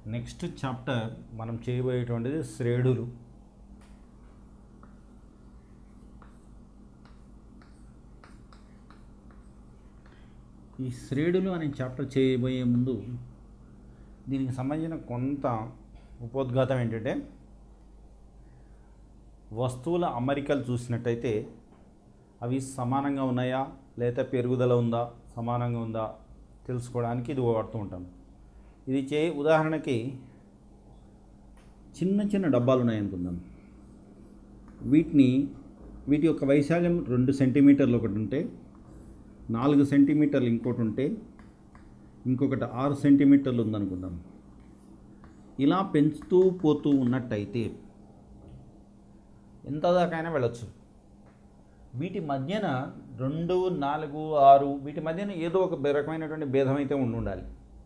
Next chapter మనం చేయబోయేటువంటిది శ్రేణులు. ఈ శ్రేణులు అనే చాప్టర్ చేయబోయే ముందు దీనికి సంబంధించిన కొంత ఉపోద్ఘాతం ఏంటంటే, వస్తువుల అమరికలు చూసినట్టయితే అవి సమానంగా ఉన్నాయా లేదా పెరుగుదల ఉందా, సమానంగా ఉందా తెలుసుకోవడానికి ఇది వాడుతూ ఉంటాం. ఇది ఉదాహరణకి చిన్న చిన్న డబ్బాలు ఉన్నాయనుకుందాం. వీటి యొక్క వైశాల్యం 2 సెంటీమీటర్లు ఒకటి ఉంటే, 4 సెంటీమీటర్లు ఇంకోటి ఉంటే, ఇంకొకటి 6 సెంటీమీటర్లు ఉందనుకుందాం. ఇలా పెంచుతూ పోతూ ఉన్నట్టయితే ఎంత దాకైనా వెళ్ళొచ్చు. వీటి మధ్యన 2, 4, 6 వీటి మధ్యన ఏదో ఒక రకమైనటువంటి భేదం అయితే ఉండాలి.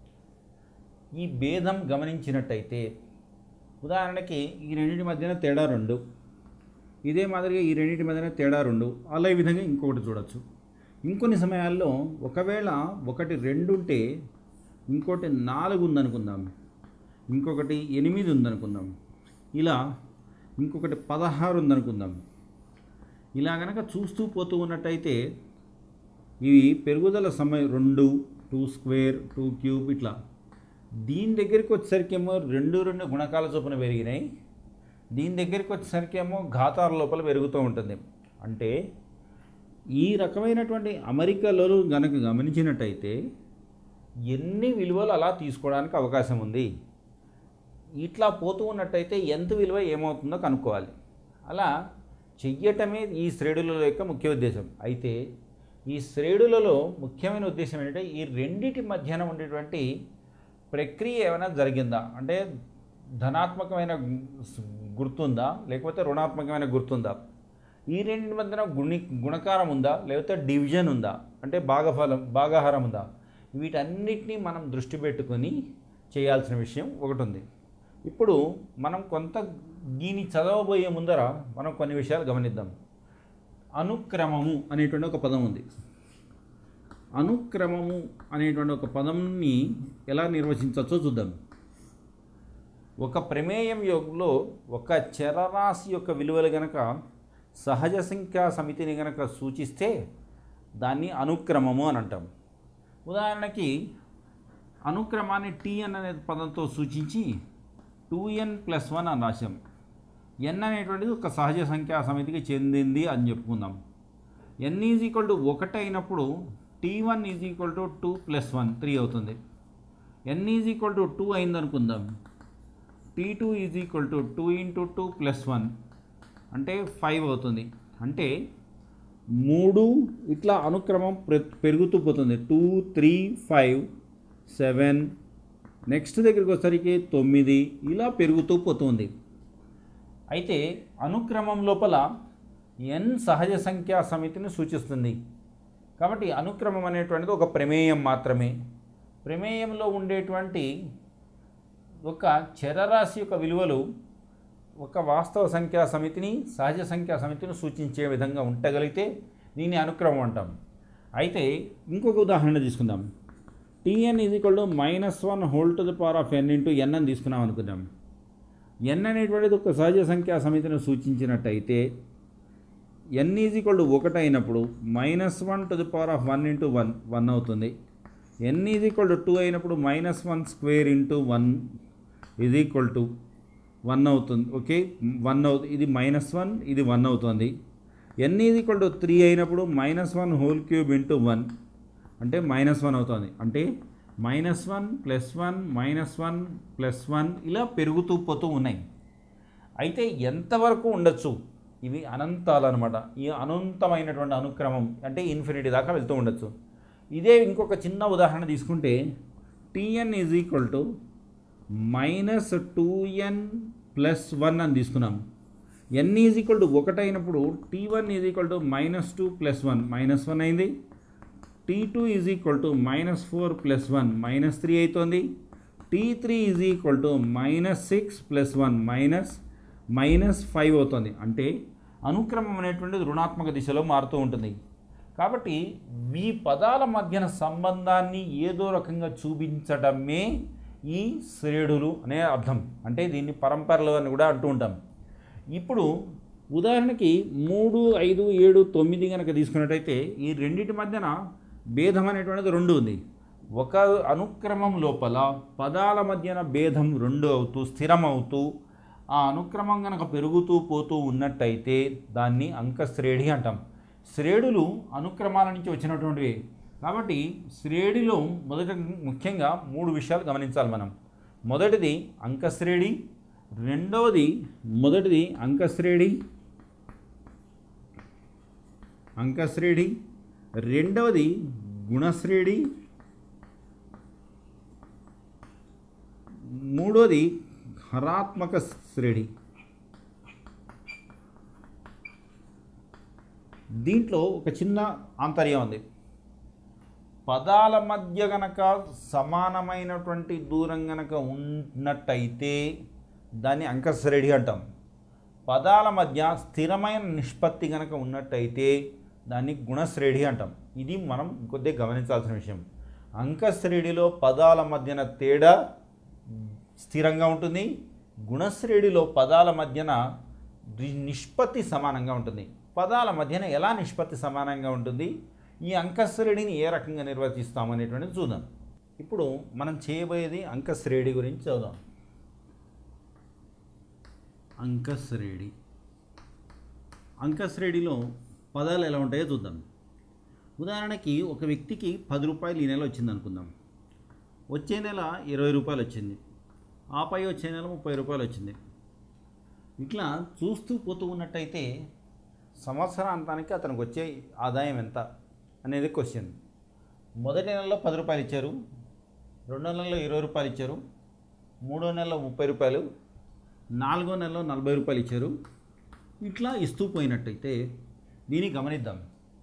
ఈ భేదం గమనించినట్టయితే ఉదాహరణకి ఈ రెండింటి మధ్యన తేడా 2, ఇదే మాదిరిగా ఈ రెండింటి మధ్యన తేడా 2, అలా ఈ విధంగా ఇంకొకటి చూడొచ్చు. ఇంకొన్ని సమయాల్లో ఒకవేళ ఒకటి 2 ఉంటే ఇంకోటి 4 ఉందనుకుందాం, ఇంకొకటి 8 ఉందనుకుందాం, ఇలా ఇంకొకటి 16 ఉందనుకుందాం. ఇలా కనుక చూస్తూ పోతూ ఉన్నట్టయితే ఇవి పెరుగుదల సమయం 2, 2 స్క్వేర్, 2 క్యూబ్ ఇట్లా. దీని దగ్గరికి వచ్చేసరికేమో 2 గుణకాల చొప్పున పెరిగినాయి, దీని దగ్గరికి వచ్చేసరికేమో ఘాతాల లోపల పెరుగుతూ ఉంటుంది. అంటే ఈ రకమైనటువంటి అమరికలు కనుక గమనించినట్టయితే ఎన్ని విలువలు అలా తీసుకోవడానికి అవకాశం ఉంది. ఇట్లా పోతూ ఉన్నట్టయితే ఎంత విలువ ఏమవుతుందో కనుక్కోవాలి. అలా చెయ్యటమే ఈ శ్రేణుల యొక్క ముఖ్య ఉద్దేశం. అయితే ఈ శ్రేణులలో ముఖ్యమైన ఉద్దేశం ఏంటంటే, ఈ రెండిటి మధ్యన ఉండేటువంటి ప్రక్రియ ఏమైనా జరిగిందా, అంటే ధనాత్మకమైన గుర్తుందా లేకపోతే రుణాత్మకమైన గుర్తుందా, ఈ రెండింటి మధ్యన గుణకారం ఉందా లేకపోతే డివిజన్ ఉందా, అంటే భాగాహారం ఉందా, వీటన్నిటినీ మనం దృష్టి పెట్టుకొని చేయాల్సిన విషయం ఒకటి ఉంది. ఇప్పుడు మనం దీన్ని చదవబోయే ముందర మనం కొన్ని విషయాలు గమనిద్దాం. అనుక్రమము అనేటువంటి ఒక పదం ఉంది. అనుక్రమము అనేటువంటి ఒక పదంని ఎలా నిర్వచించవచ్చో చూద్దాం. ఒక ప్రమేయం యోగంలో ఒక చరరాశి యొక్క విలువలు గనక సహజ సంఖ్యా సమితిని గనక సూచిస్తే దాన్ని అనుక్రమము అని అంటాం. ఉదాహరణకి అనుక్రమాన్ని TN అనే పదంతో సూచించి 2n+1 అని రాశాం. n అనేటువంటిది ఒక సహజ సంఖ్యా సమితికి చెందింది అని చెప్పుకుందాం. n = 1 అయినప్పుడు T1 = 2+1 3 అవుతుంది. n = 2 అయిందనుకుందాం, T2 = 2 × 2+1 అంటే 5 అవుతుంది. అంటే 3 ఇట్లా అనుక్రమం పెరుగుతూ పోతుంది. 2, 3, 5, 7, నెక్స్ట్ దగ్గరికి వచ్చేసరికి 9 ఇలా పెరుగుతూ పోతుంది. అయితే అనుక్రమం లోపల n సహజ సంఖ్యా సమితిని సూచిస్తుంది. కాబట్టి అనుక్రమం అనేటువంటిది ఒక ప్రమేయం మాత్రమే. ప్రమేయంలో ఉండేటువంటి ఒక చరరాశి యొక్క విలువలు ఒక వాస్తవ సంఖ్యా సమితిని, సహజ సంఖ్యా సమితిని సూచించే విధంగా ఉండగలిగితే దీన్ని అనుక్రమం అంటాం. అయితే ఇంకొక ఉదాహరణ తీసుకుందాం. Tn = -1n అని తీసుకున్నాం అనుకుందాం. n అనేటువంటిది ఒక సహజ సంఖ్యా సమితిని సూచించినట్టయితే n = 1 అయినప్పుడు -1 × 1 అవుతుంది. n = 2 అయినప్పుడు -1² × 1 1 అవుతుంది. ఓకే, 1 అవుతుంది. ఇది -1, ఇది 1 అవుతుంది. n = 3 అయినప్పుడు -1³ × 1 అంటే -1 అవుతుంది. అంటే -1 +1 -1 +1 ఇలా పెరుగుతూ పోతూ ఉన్నాయి. అయితే ఎంతవరకు ఉండొచ్చు? ఇవి అనంతాలు అనమాట. ఈ అనంతమైనటువంటి అనుక్రమం అంటే ఇన్ఫినిటీ దాకా వెళ్తూ ఉండొచ్చు. ఇదే ఇంకొక చిన్న ఉదాహరణ తీసుకుంటే Tn = -2n+1 అని తీసుకున్నాం. n = 1 అయినప్పుడు T1 = -2+1 -1 అయింది. T2 = -4+1 -3 అవుతుంది. T3 = -6+1 -5 అవుతుంది. అంటే అనుక్రమం అనేటువంటిది రుణాత్మక దిశలో మారుతూ ఉంటుంది. కాబట్టి ఈ పదాల మధ్యన సంబంధాన్ని ఏదో రకంగా చూపించడమే ఈ శ్రేణులు అనే అర్థం. అంటే దీన్ని పరంపరలు అని కూడా అంటూ ఉంటాం. ఇప్పుడు ఉదాహరణకి 3, 5, 7, 9 కనుక తీసుకున్నట్టయితే ఈ రెండింటి మధ్యన భేదం అనేటువంటిది 2 ఉంది. ఒక అనుక్రమం లోపల పదాల మధ్యన భేదం 2 అవుతూ స్థిరం అవుతూ ఆ అనుక్రమం కనుక పెరుగుతూ పోతూ ఉన్నట్టయితే దాన్ని అంకశ్రేణి అంటాం. శ్రేణులు అనుక్రమాల నుంచి వచ్చినటువంటివి. కాబట్టి శ్రేణిలో ముఖ్యంగా 3 విషయాలు గమనించాలి మనం. మొదటిది అంకశ్రేణి, రెండవది అంకశ్రేణి, రెండవది గుణశ్రేణి, మూడవది హరాత్మక శ్రేణి. దీంట్లో ఒక చిన్న ఆంతర్యం ఉంది. పదాల మధ్య గనక సమానమైనటువంటి దూరం గనక ఉన్నట్టయితే దాన్ని అంకశ్రేణి అంటాం. పదాల మధ్య స్థిరమైన నిష్పత్తి గనక ఉన్నట్టయితే దాన్ని గుణశ్రేణి అంటాం. ఇది మనం కొద్దిగా గమనించాల్సిన విషయం. అంకశ్రేణిలో పదాల మధ్యన తేడా స్థిరంగా ఉంటుంది. గుణశ్రేణిలో పదాల మధ్యన నిష్పత్తి సమానంగా ఉంటుంది. పదాల మధ్యన ఎలా నిష్పత్తి సమానంగా ఉంటుంది, ఈ అంకశ్రేణిని ఏ రకంగా నిర్వచిస్తామనేటువంటిది చూద్దాం. ఇప్పుడు మనం చేయబోయేది అంకశ్రేణి గురించి చూద్దాం. అంకశ్రేణిలో పదాలు ఎలా ఉంటాయో చూద్దాం. ఉదాహరణకి ఒక వ్యక్తికి 10 రూపాయలు ఈ నెల వచ్చింది అనుకుందాం. వచ్చే నెల 20 రూపాయలు వచ్చింది. ఆపై వచ్చే నెల 30 రూపాయలు వచ్చింది. ఇట్లా చూస్తూ పోతూ ఉన్నట్టయితే సంవత్సరాంతానికి అతనికి వచ్చే ఆదాయం ఎంత అనేది క్వశ్చన్. మొదటి నెలలో 10 రూపాయలు ఇచ్చారు, రెండో నెలలో 20 రూపాయలు ఇచ్చారు, మూడో నెలలో 30 రూపాయలు, నాలుగో నెలలో 40 రూపాయలు ఇచ్చారు. ఇట్లా ఇస్తూ పోయినట్టయితే దీన్ని గమనిద్దాం.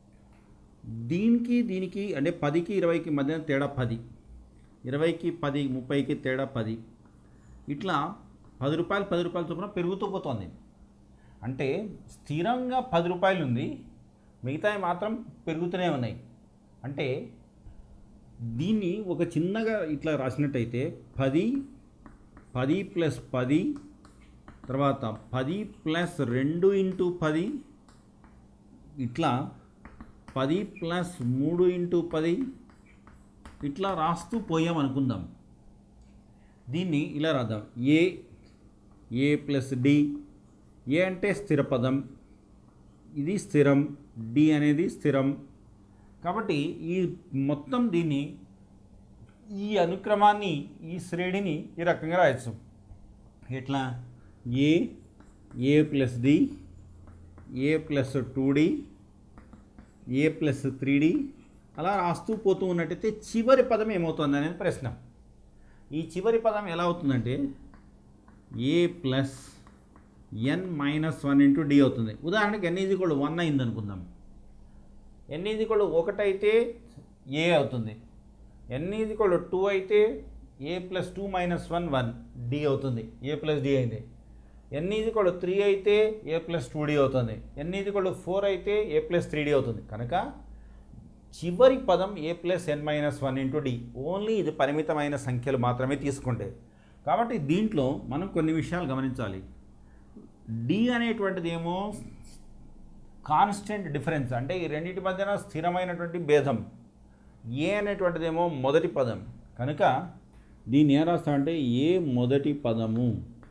దీనికి అంటే 10కి 20కి మధ్య తేడా 10, 20కి 10, 30కి తేడా 10. ఇట్లా 10 రూపాయలు చొప్పున పెరుగుతూ పోతుంది. అంటే స్థిరంగా 10 రూపాయలు ఉంది, మిగతావి మాత్రం పెరుగుతూనే ఉన్నాయి. అంటే దీన్ని ఒక చిన్నగా ఇట్లా రాసినట్టయితే 10 + 10, తర్వాత 10 + 2 × 10, ఇట్లా 10 + 3 × 10, ఇట్లా రాస్తూ పోయామనుకుందాం. దీన్ని ఇలా రాద్దాం. ఏ + డి. ఏ అంటే స్థిర పదం, ఇది స్థిరం, డి అనేది స్థిరం. కాబట్టి ఈ మొత్తం దీన్ని, ఈ అనుక్రమాన్ని, ఈ శ్రేణిని ఈ రకంగా రాయొచ్చు. ఎట్లా? ఏ + డి, ఏ + 2d, ఏ + 3d అలా రాస్తూ పోతూ ఉన్నట్టయితే చివరి పదం ఏమవుతుంది అనేది ప్రశ్న. ఈ చివరి పదం ఎలా అవుతుందంటే ఏ + n - 1 × d అవుతుంది. ఉదాహరణకి n = 1 అయింది అనుకుందాం. n = 1 అయితే ఏ అవుతుంది. n = 2 అయితే ఏ + 2 - 1 1 d అవుతుంది. ఏ + d అయింది. n = 3 అయితే ఏ + 2d అవుతుంది. n = 4 అయితే ఏ + 3d అవుతుంది. కనుక చివరి పదం ఏ + n - 1 × d. ఓన్లీ ఇది పరిమితమైన సంఖ్యలు మాత్రమే తీసుకుంటే. కాబట్టి దీంట్లో మనం కొన్ని విషయాలు గమనించాలి. డి అనేటువంటిది ఏమో కాన్స్టెంట్ డిఫరెన్స్, అంటే ఈ రెండింటి మధ్యన స్థిరమైనటువంటి భేదం. ఏ అనేటువంటిది ఏమో మొదటి పదం. కనుక దీన్ని ఏం రాస్తా అంటే ఏ మొదటి పదము,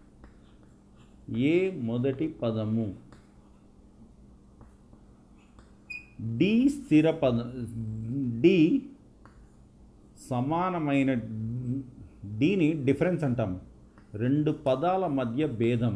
డి స్థిర పదం, డి సమానమైన, డిని డిఫరెన్స్ అంటాం. రెండు పదాల మధ్య భేదం,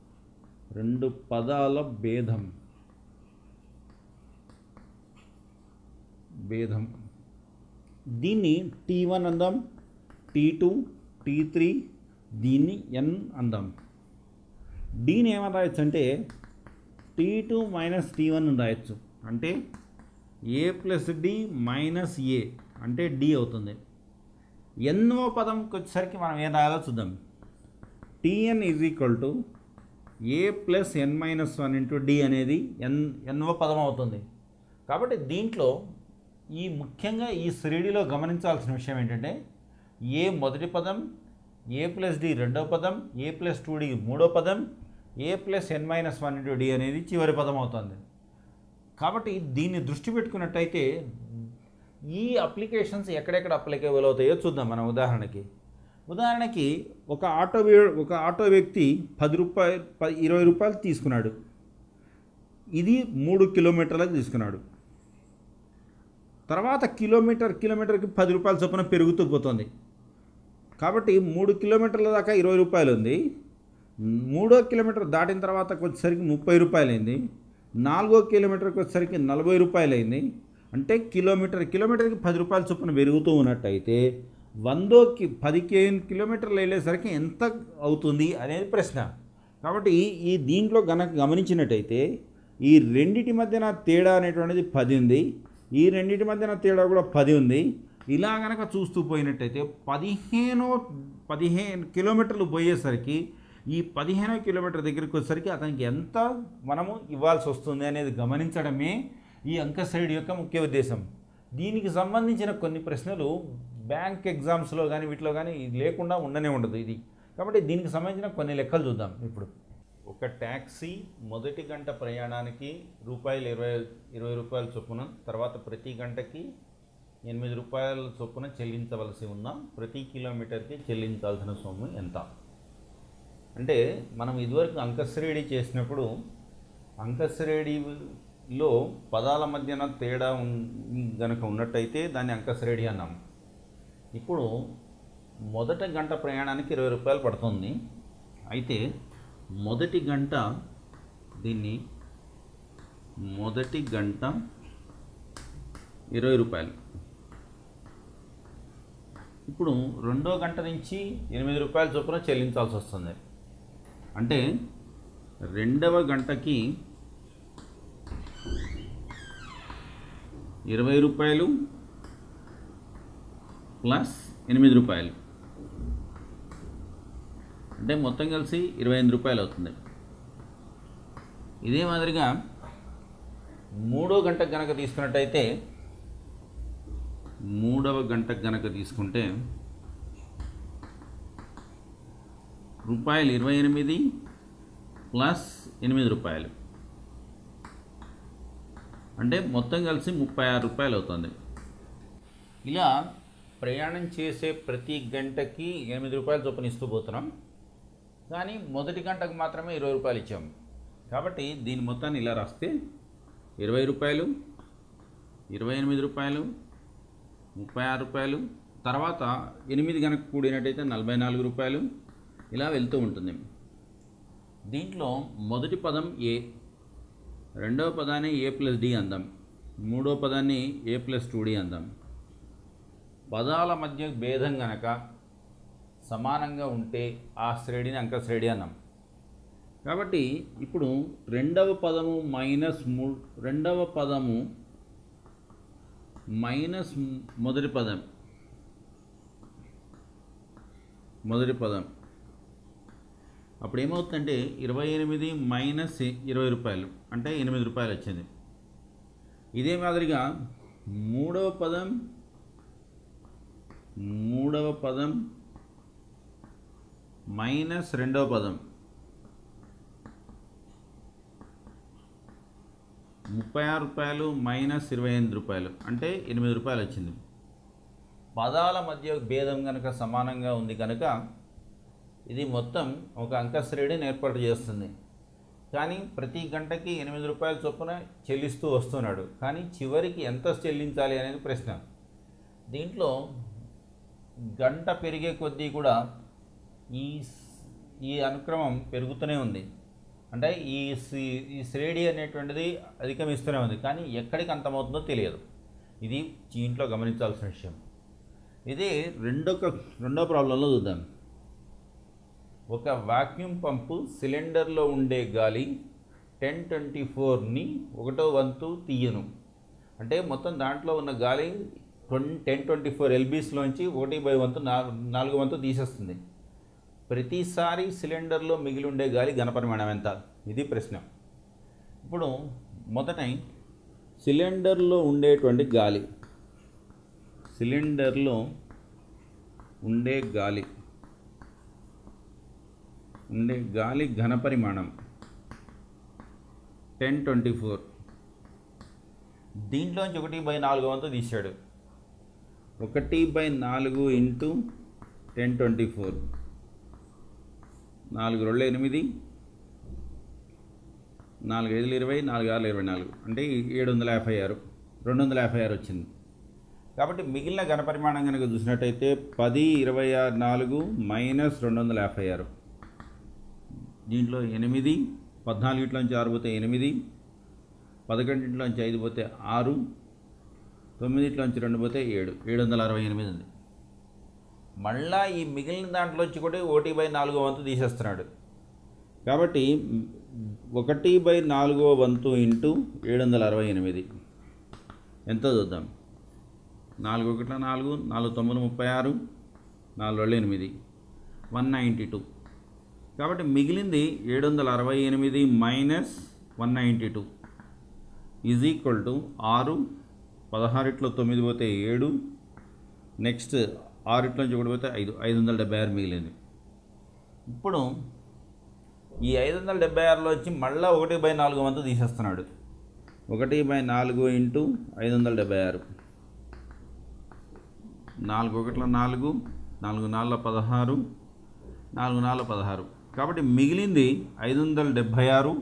దీన్ని T1 అందాం, T2, T3, దీన్ని n అందాం. డీని ఏమని రాయొచ్చు అంటే T2 - T1 అని రాయొచ్చు. అంటే ఏ + d - ఏ అంటే d అవుతుంది. ఎన్నో పదంకి వచ్చేసరికి మనం ఏం రాయాలో చూద్దాం. Tn = ఏ + n - 1 × d అనేది ఎన్నో పదం అవుతుంది. కాబట్టి దీంట్లో ముఖ్యంగా ఈ శ్రేణిలో గమనించాల్సిన విషయం ఏంటంటే ఏ మొదటి పదం, ఏ ప్లస్ డి రెండవ పదం, ఏ ప్లస్ 2d మూడో పదం, ఏ ప్లస్ n-1 అనేది చివరి పదం అవుతుంది. కాబట్టి దీన్ని దృష్టి పెట్టుకున్నట్టయితే ఈ అప్లికేషన్స్ ఎక్కడెక్కడ అప్లికేబుల్ అవుతాయో చూద్దాం. మనం ఉదాహరణకి ఒక ఆటో వ్యక్తి 20 రూపాయలు తీసుకున్నాడు. ఇది 3 కిలోమీటర్లకు తీసుకున్నాడు. తర్వాత కిలోమీటర్కి 10 రూపాయల చొప్పున పెరుగుతూ పోతుంది. కాబట్టి 3 కిలోమీటర్ల దాకా 20 రూపాయలు ఉంది. 3వ కిలోమీటర్ దాటిన తర్వాత వచ్చేసరికి 30 రూపాయలు అయింది. 4వ కిలోమీటర్కి వచ్చేసరికి 40 రూపాయలు అయింది. అంటే కిలోమీటర్కి 10 రూపాయల చొప్పున పెరుగుతూ ఉన్నట్టయితే 10 కిలోమీటర్లు వెళ్ళేసరికి ఎంత అవుతుంది అనేది ప్రశ్న. కాబట్టి ఈ దీంట్లో గమనించినట్టయితే ఈ రెండిటి మధ్యన తేడా అనేటువంటిది 10 ఉంది. ఈ రెండింటి మధ్యన తేడా కూడా 10 ఉంది. ఇలా కనుక చూస్తూ పోయినట్టయితే 15 కిలోమీటర్లు పోయేసరికి ఈ 15వ కిలోమీటర్ దగ్గరికి వచ్చేసరికి అతనికి ఎంత మనము ఇవ్వాల్సి వస్తుంది అనేది గమనించడమే ఈ అంకశ్రేణి యొక్క ముఖ్య ఉద్దేశం. దీనికి సంబంధించిన కొన్ని ప్రశ్నలు బ్యాంక్ ఎగ్జామ్స్లో కానీ వీటిలో కానీ లేకుండా ఉండనే ఉండదు ఇది. కాబట్టి దీనికి సంబంధించిన కొన్ని లెక్కలు చూద్దాం. ఇప్పుడు ఒక ట్యాక్సీ మొదటి గంట ప్రయాణానికి ₹20 చొప్పున, తర్వాత ప్రతి గంటకి 8 రూపాయల చొప్పున చెల్లించవలసి ఉన్న ప్రతి కిలోమీటర్కి చెల్లించాల్సిన సొమ్ము ఎంత? అంటే మనం ఇదివరకు అంకశ్రేణి చేసినప్పుడు అంకశ్రేణిలో పదాల మధ్యన తేడా గనక ఉన్నట్టయితే దాన్ని అంకశ్రేణి అన్నాం. ఇప్పుడు మొదటి గంట ప్రయాణానికి ₹20 పడుతుంది. అయితే మొదటి గంట ₹20. ఇప్పుడు రెండో గంట నుంచి 8 రూపాయల చొప్పున చెల్లించాల్సి వస్తుంది. అంటే రెండవ గంటకి ₹20 ప్లస్ 8 రూపాయలు, అంటే మొత్తం కలిసి 25 రూపాయలు అవుతుంది. ఇదే మాదిరిగా మూడో గంటకు గనక తీసుకున్నట్టయితే మూడవ గంటకు గనక తీసుకుంటే ₹28 ప్లస్ 8 రూపాయలు, అంటే మొత్తం కలిసి 36 రూపాయలు అవుతుంది. ఇలా ప్రయాణం చేసే ప్రతి గంటకి 8 రూపాయలు చొప్పున ఇస్తూ పోతున్నాం. కానీ మొదటి గంటకు మాత్రమే 20 రూపాయలు ఇచ్చాము. కాబట్టి దీని మొత్తాన్ని ఇలా రాస్తే 20 రూపాయలు, 28 రూపాయలు, 36 రూపాయలు, తర్వాత 8 కనుక కూడినట్టయితే 44 రూపాయలు, ఇలా వెళ్తూ ఉంటుంది. దీంట్లో మొదటి పదం ఏ, రెండవ పదాన్ని ఏ ప్లస్ డి అందాం, మూడో పదాన్ని ఏ ప్లస్ 2d అందాం. పదాల మధ్య భేదం గనక సమానంగా ఉంటే ఆ శ్రేణిని అంకశ్రేణి అన్నాం. కాబట్టి ఇప్పుడు రెండవ పదము మైనస్ మొదటి పదం అప్పుడు ఏమవుతుందంటే 28 మైనస్ 20 రూపాయలు, అంటే 8 రూపాయలు వచ్చింది. ఇదే మాదిరిగా మూడవ పదం మైనస్ రెండవ పదం 36 రూపాయలు మైనస్ 28 రూపాయలు, అంటే 8 రూపాయలు వచ్చింది. పదాల మధ్య భేదం కనుక సమానంగా ఉంది కనుక ఇది మొత్తం ఒక అంకశ్రేణిని ఏర్పాటు చేస్తుంది. కానీ ప్రతి గంటకి 8 రూపాయల చొప్పున చెల్లిస్తూ వస్తున్నాడు. కానీ చివరికి ఎంత చెల్లించాలి అనేది ప్రశ్న. దీంట్లో గంట పెరిగే కొద్దీ కూడా ఈ అనుక్రమం పెరుగుతూనే ఉంది. అంటే ఈ శ్రేణి అనేటువంటిది అధిగమిస్తూనే ఉంది. కానీ ఎక్కడికి అంతమవుతుందో తెలియదు. ఇది దీంట్లో గమనించాల్సిన విషయం. ఇదే రెండో ప్రాబ్లంలో చూద్దాం. ఒక వాక్యూమ్ పంపు సిలిండర్లో ఉండే గాలి 1024ని 1వ వంతు తీయను. అంటే మొత్తం దాంట్లో ఉన్న గాలి 1024 LBsలోంచి 1/4 వంతు తీసేస్తుంది. ప్రతిసారి సిలిండర్లో మిగిలి ఉండే గాలి ఘనపరిమాణం ఎంత? ఇది ప్రశ్న. ఇప్పుడు మొదట సిలిండర్లో ఉండేటువంటి గాలి, ఉండే గాలి ఘనపరిమాణం 1024. దీంట్లోంచి 1/4 వంతు తీశాడు. 1/4 ఇంటూ 1024, 4 2 8, 4 5 20, 4 6 24, అంటే 756, 256 వచ్చింది. కాబట్టి మిగిలిన ఘనపరిమాణం కనుక చూసినట్టయితే 10 26 4 మైనస్ 256. దీంట్లో 8, 14 ఇంట్లోంచి 6 పోతే 8, 11 ఇంట్లోంచి 5 పోతే 6, 9 ఇంట్లోంచి 2 పోతే 7, 768 ఉంది. మళ్ళా ఈ మిగిలిన దాంట్లోంచి కూడా 1/4 వంతు తీసేస్తున్నాడు. కాబట్టి 1/4 వంతు ఇంటూ 768 ఎంతో చూద్దాం. 4 1 4, 4 9 36, 4 2 8, 192. కాబట్టి మిగిలింది 768 మైనస్ 192 ఈజ్ ఈక్వల్ టు 6, 16 9 పోతే 7, నెక్స్ట్ 6 నుంచి 1 పోతే 5, 576 మిగిలింది. ఇప్పుడు ఈ 576లో వచ్చి మళ్ళీ 1/4 వంతు తీసేస్తున్నాడు. 1/4 ఇంటూ 576, 4 1 4, 4 4 16, 4 4 16. కాబట్టి మిగిలింది 576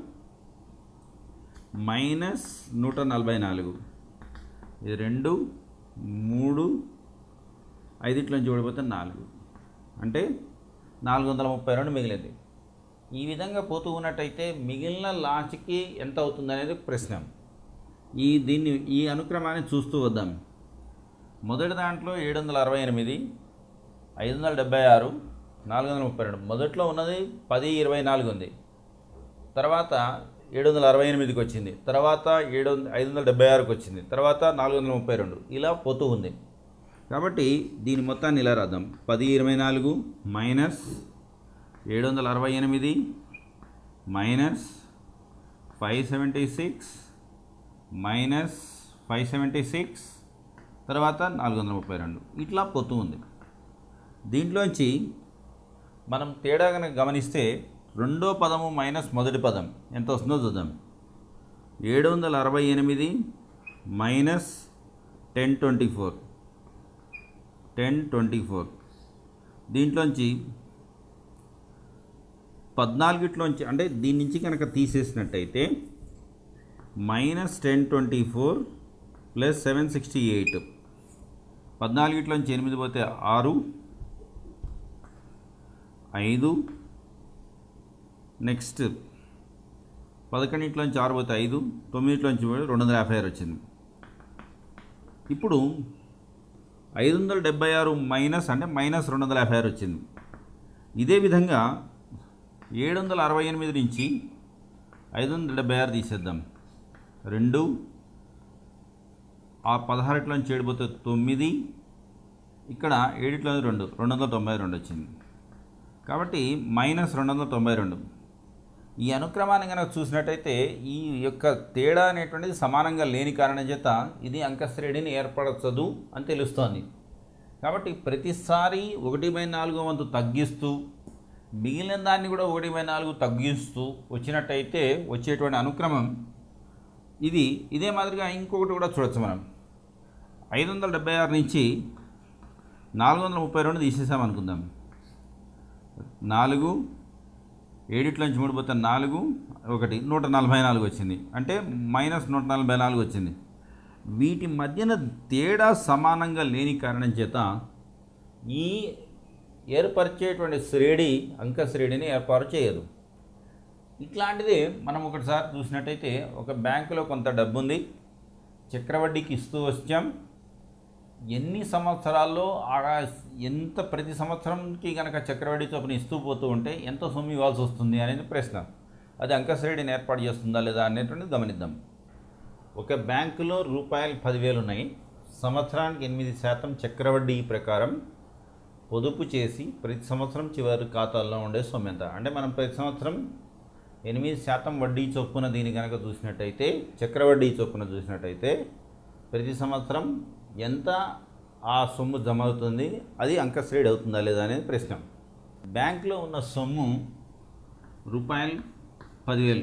మైనస్ 144. ఇది 2 3, 5 నుంచి ఓడిపోతే 4, అంటే 432 మిగిలింది. ఈ విధంగా పోతూ ఉన్నట్టయితే మిగిలిన లాస్ట్కి ఎంత అవుతుంది అనేది ప్రశ్న. ఈ అనుక్రమాన్ని చూస్తూ వద్దాం. మొదటి దాంట్లో 768, 576, 432. మొదట్లో ఉన్నది 10 24 ఉంది, తర్వాత 768కి వచ్చింది, తర్వాత 576కి వచ్చింది, తర్వాత 432, ఇలా పోతూ ఉంది. కాబట్టి దీని మొత్తాన్ని ఇలా రాద్దాం. 10 24 మైనస్ 768 మైనస్ 576 మైనస్ 576, తర్వాత 432, ఇట్లా పోతూ ఉంది. దీంట్లోంచి మనం తేడా కనుక గమనిస్తే రెండో పదము మైనస్ మొదటి పదం ఎంత వస్తుందో చూద్దాం. 768 మైనస్ 1024, దీంట్లోంచి 14 అంటే దీని నుంచి కనుక తీసేసినట్టయితే మైనస్ 1024 ప్లస్ 768, 14 8 పోతే 6, 5, నెక్స్ట్ 11 6 పోతే 5, 9 256 వచ్చింది. ఇప్పుడు 576 మైనస్ అంటే మైనస్ 256 వచ్చింది. ఇదే విధంగా 768 నుంచి 576 తీసేద్దాం. 2, ఆ 16 7 పోతే 9, ఇక్కడ 7 2, 292 వచ్చింది. కాబట్టి మైనస్ 292. ఈ అనుక్రమాన్ని కనుక చూసినట్టయితే ఈ యొక్క తేడా అనేటువంటిది సమానంగా లేని కారణం చేత ఇది అంకశ్రేణిని ఏర్పరచదు అని తెలుస్తోంది. కాబట్టి ప్రతిసారి 1/4 వంతు తగ్గిస్తూ మిగిలిన దాన్ని కూడా 1/4 తగ్గిస్తూ వచ్చినట్టయితే వచ్చేటువంటి అనుక్రమం ఇది. ఇదే మాదిరిగా ఇంకొకటి కూడా చూడొచ్చు. మనం 576 నుంచి 432 తీసేసామనుకుందాం. 4, 7 నుంచి 3 పోతే 4, 1, 144 వచ్చింది, అంటే మైనస్ 144 వచ్చింది. వీటి మధ్యన తేడా సమానంగా లేని కారణం చేత ఈ ఏర్పరిచేటువంటి శ్రేణి అంకశ్రేణిని ఏర్పాటు చేయదు. ఇట్లాంటిది మనం ఒకటిసారి చూసినట్టయితే ఒక బ్యాంకులో కొంత డబ్బు ఉంది, చక్రవడ్డీకి ఇస్తూ వచ్చాం. ఎన్ని సంవత్సరాల్లో ఎంత ప్రతి సంవత్సరంకి కనుక చక్రవడ్డీ చొప్పున ఇస్తూ పోతూ ఉంటే ఎంత సొమ్ము ఇవ్వాల్సి వస్తుంది అనేది ప్రశ్న. అది అంకశ్రేణిని ఏర్పాటు చేస్తుందా లేదా అనేటువంటిది గమనిద్దాం. ఒక బ్యాంకులో రూపాయలు 10,000 ఉన్నాయి. సంవత్సరానికి 8% చక్రవడ్డీ ప్రకారం పొదుపు చేసి ప్రతి సంవత్సరం చివరి ఖాతాల్లో ఉండే సొమ్ము ఎంత అంటే మనం ప్రతి సంవత్సరం 8% వడ్డీ చొప్పున దీన్ని కనుక చూసినట్టయితే, చక్రవడ్డీ చొప్పున చూసినట్టయితే ప్రతి సంవత్సరం ఎంత ఆ సొమ్ము జమ అవుతుంది, అది అంకశ్రేణి అవుతుందా లేదా అనేది ప్రశ్న. బ్యాంకులో ఉన్న సొమ్ము రూపాయలు 10,000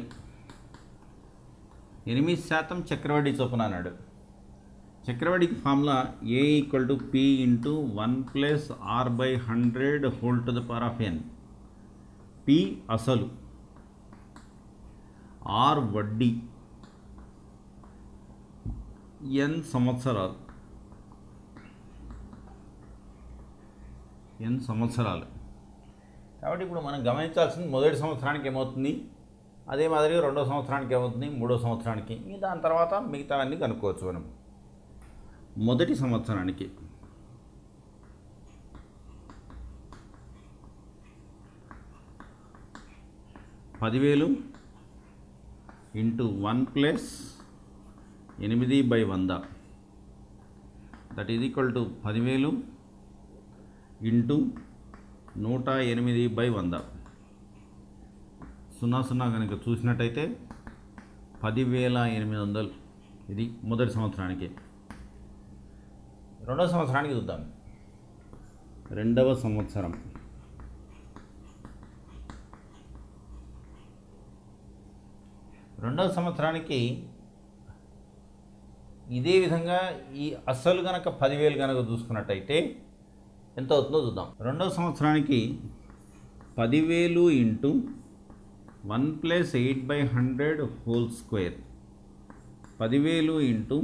8% చక్రవడ్డీ చొప్పున అన్నాడు. చక్రవడ్డీకి formula A = P × 1 + R/100 whole to the power of n. P అసలు, R వడ్డీ, n సంవత్సరాలు. కాబట్టి ఇప్పుడు మనం గమనించాల్సింది మొదటి సంవత్సరానికి ఏమవుతుంది, అదే మాదిరిగా రెండో సంవత్సరానికి ఏమవుతుంది, మూడో సంవత్సరానికి, దాని తర్వాత మిగతావన్నీ కనుక్కోవచ్చు మనం. మొదటి సంవత్సరానికి 10,000 × 1 + 8/100 దట్ ఈజ్ ఈక్వల్ టు 10,000 × 108/100. 00 కనుక చూసినట్టయితే 10,800. ఇది మొదటి సంవత్సరానికి. రెండవ సంవత్సరానికి చూద్దాం. రెండవ సంవత్సరం ఇదే విధంగా ఈ అసలు కనుక 10,000 కనుక చూసుకున్నట్టయితే ఎంత అవుతుందో చూద్దాం. రెండవ సంవత్సరానికి 10,000 × 1 + 8/100 హోల్ స్క్వేర్. 10,000 ×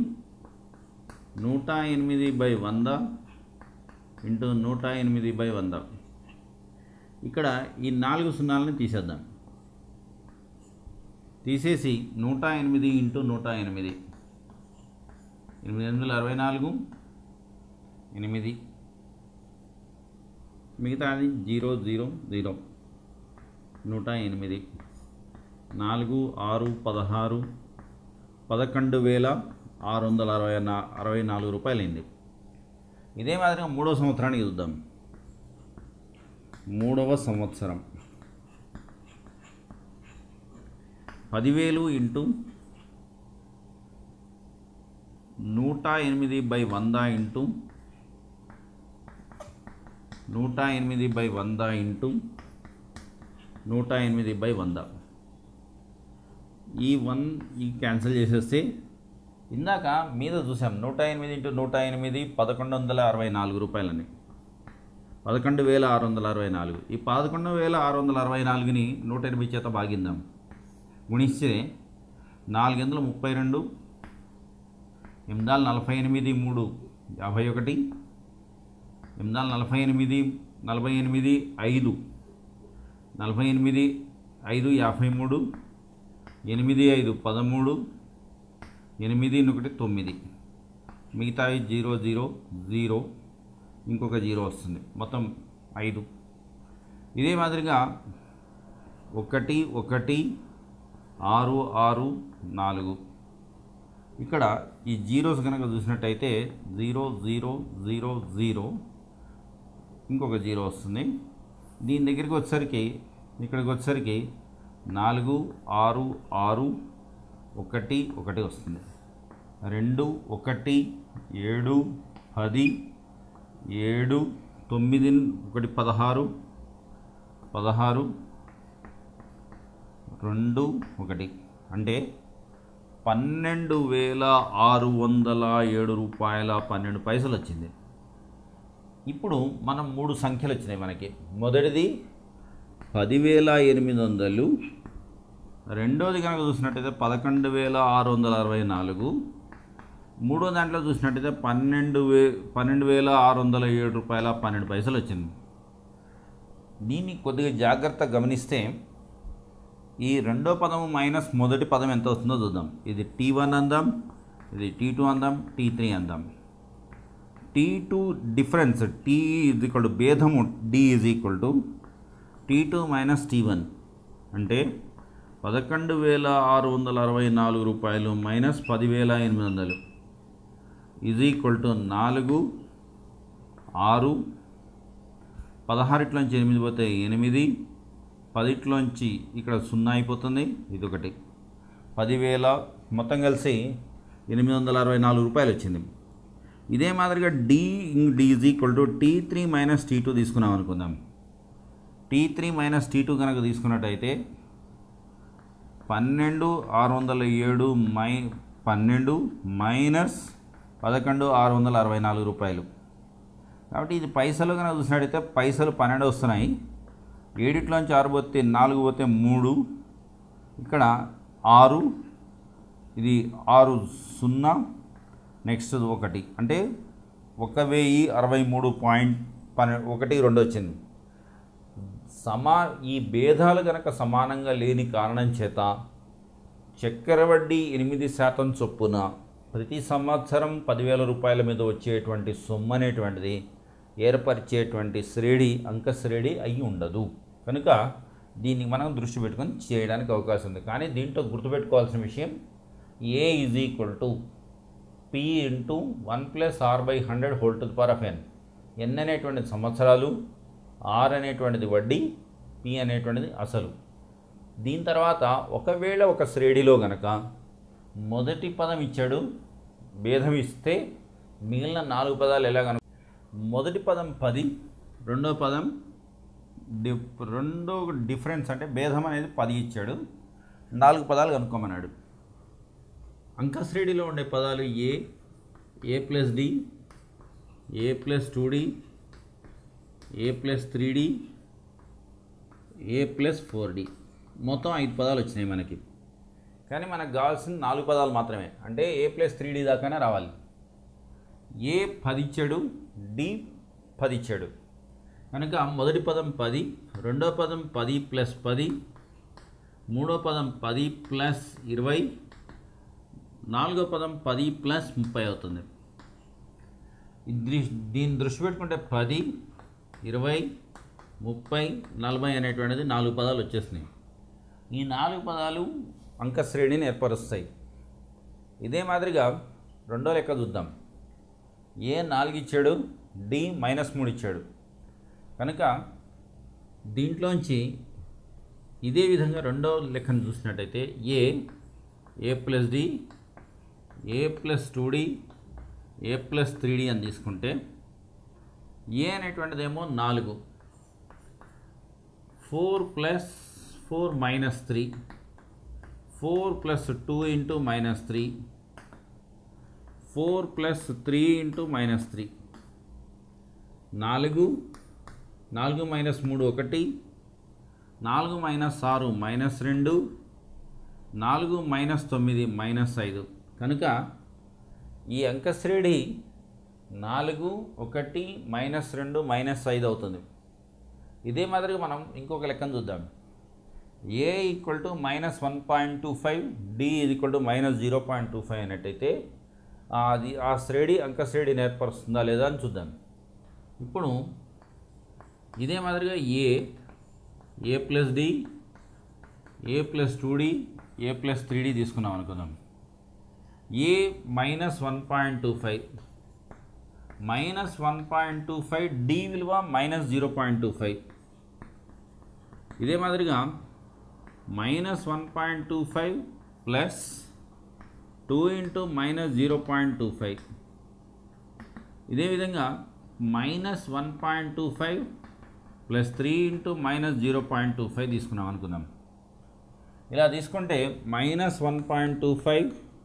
108/100 × 108/100. ఇక్కడ ఈ 4 సున్నాలని తీసేద్దాం. తీసేసి 108 × 108, 8 64, 8, మిగతాది 0 0 0, 108, 4 6 16, 11,664 రూపాయలైంది. ఇదే మాదిరిగా మూడవ సంవత్సరానికి చూద్దాం. మూడవ సంవత్సరం 10,000 × 108/100 × 108/100. ఈ 1 ఈ క్యాన్సిల్ చేసేస్తే ఇందాక మీద చూసాం 108 × 108 1,164 రూపాయలని, 11,664. ఈ 11,664ని 108 చేత భాగిద్దాం. గుణిస్తే 4 × 32, 8 × 48, 3 51, 8 × 48, 48, 5, 48, 5 53, 8 5 13, 8 1 9, మిగతావి 0 0 0, ఇంకొక 0 వస్తుంది, మొత్తం 5. ఇదే మాదిరిగా 1 1 6 6 4. ఇక్కడ ఈ జీరోస్ కనుక చూసినట్టయితే 0 0 0 0, ఇంకొక 0 వస్తుంది. దీని దగ్గరికి వచ్చేసరికి ఇక్కడికి వచ్చేసరికి 4 6 6 1 1 వస్తుంది. 2 1 7 10 7 9 1 16 16 2 1, అంటే 12,607 రూపాయల 12 పైసలు వచ్చింది. ఇప్పుడు మనం 3 సంఖ్యలు వచ్చినాయి మనకి. మొదటిది 10,800, రెండోది కనుక చూసినట్టయితే 11,664, మూడో దాంట్లో చూసినట్టయితే 12,607 రూపాయల 12 పైసలు వచ్చింది. దీన్ని కొద్దిగా జాగ్రత్తగా గమనిస్తే ఈ రెండో పదము మైనస్ మొదటి పదం ఎంత వస్తుందో చూద్దాం. ఇది T1 అందాం, ఇది T2 అందాం, T3 అందాం. T2 డిఫరెన్స్ T = భేదము D = T2 - T1, అంటే 11,664 రూపాయలు మైనస్ 10,800 = 4 6, 16 8 పోతే 8, 10 ఇక్కడ 0 అయిపోతుంది, ఇది ఒకటి 10,000 మొత్తం కలిసి 864 రూపాయలు వచ్చింది. ఇదే మాదిరిగా D = T3 - T2 తీసుకున్నాం అనుకుందాం. T3 - T2 కనుక తీసుకున్నట్టయితే 12,607 12 మైనస్ 11,664 రూపాయలు. కాబట్టి ఇది పైసలు కనుక చూసినట్టయితే పైసలు 12 వస్తున్నాయి. 7లోంచి 6 పోతే 4 పోతే 3, ఇక్కడ 6, ఇది 6 0, నెక్స్ట్ 1 అంటే 1063.12 వచ్చింది. ఈ భేదాలు కనుక సమానంగా లేని కారణం చేత చక్కెర వడ్డీ 8% చొప్పున ప్రతి సంవత్సరం 10,000 రూపాయల మీద వచ్చేటువంటి సొమ్ము అనేటువంటిది ఏర్పరిచేటువంటి శ్రేణి అంక శ్రేణి అయి ఉండదు. కనుక దీన్ని మనం దృష్టి పెట్టుకొని చేయడానికి అవకాశం ఉంది. కానీ దీంట్లో గుర్తుపెట్టుకోవాల్సిన విషయం A = P × 1 + R/100 n అనేటువంటిది సంవత్సరాలు, R అనేటువంటిది వడ్డీ, P అనేటువంటిది అసలు. దీని తర్వాత ఒకవేళ ఒక శ్రేణిలో గనక మొదటి పదం ఇచ్చాడు, భేదం ఇస్తే మిగిలిన 4 పదాలు ఎలా కనుక మొదటి పదం 10, రెండో పదం రెండో డిఫరెన్స్ అంటే భేదం అనేది 10 ఇచ్చాడు, 4 పదాలు కనుక్కోమన్నాడు. అంక శ్రేణిలో ఉండే పదాలు A + D, A + 2D, A + 3D, A + 4D, మొత్తం 5 పదాలు వచ్చినాయి మనకి. కానీ మనకు కావాల్సిన 4 పదాలు మాత్రమే, అంటే A + 3D దాకానే రావాలి. A 10 ఇచ్చాడు, D 10 ఇచ్చాడు. కనుక మొదటి పదం 10, రెండో పదం 10 + 10, మూడో పదం 10 + 20, నాలుగో పదం 10 + 30 అవుతుంది. దీన్ని దృష్టి పెట్టుకుంటే 10, 20, 30, 40 అనేటువంటిది 4 పదాలు వచ్చేసినాయి. ఈ 4 పదాలు అంక శ్రేణిని ఏర్పరుస్తాయి. ఇదే మాదిరిగా రెండో లెక్క చూద్దాం. A 4 ఇచ్చాడు, D -3 ఇచ్చాడు. కనుక దీంట్లోంచి ఇదే విధంగా రెండో లెక్కను చూసినట్టయితే A + D, A + 2D, A + 3D అని తీసుకుంటే A అనేటువంటిదేమో 4, 4 + 4 - 3, 4 + 2 × -3, 4 + 3 × -3, 4 - 3 1, 4 - 6 -2, 4 - 9 -5. కనుక ఈ అంక శ్రేణి 4, 1, -2, -5 అవుతుంది. ఇదే మాదిరిగా మనం ఇంకొక లెక్కను చూద్దాం. A = -1.25, D = -0.25 అన్నట్టయితే అది ఆ శ్రేణి అంక శ్రేణిని ఏర్పరుస్తుందా లేదా అని చూద్దాం. ఇప్పుడు ఇదే మాదిరిగా A + D, A + 2D, A + 3D తీసుకున్నాం అనుకుందాం. A -1.25, -1.25, D విలువ -0.25. ఇదే మాదిరిగా -1.25 + 2 × -0.25. ఇదే విధంగా -1.25 + 3 × -0.25 తీసుకున్నాం అనుకుందాం. ఇలా తీసుకుంటే -1.25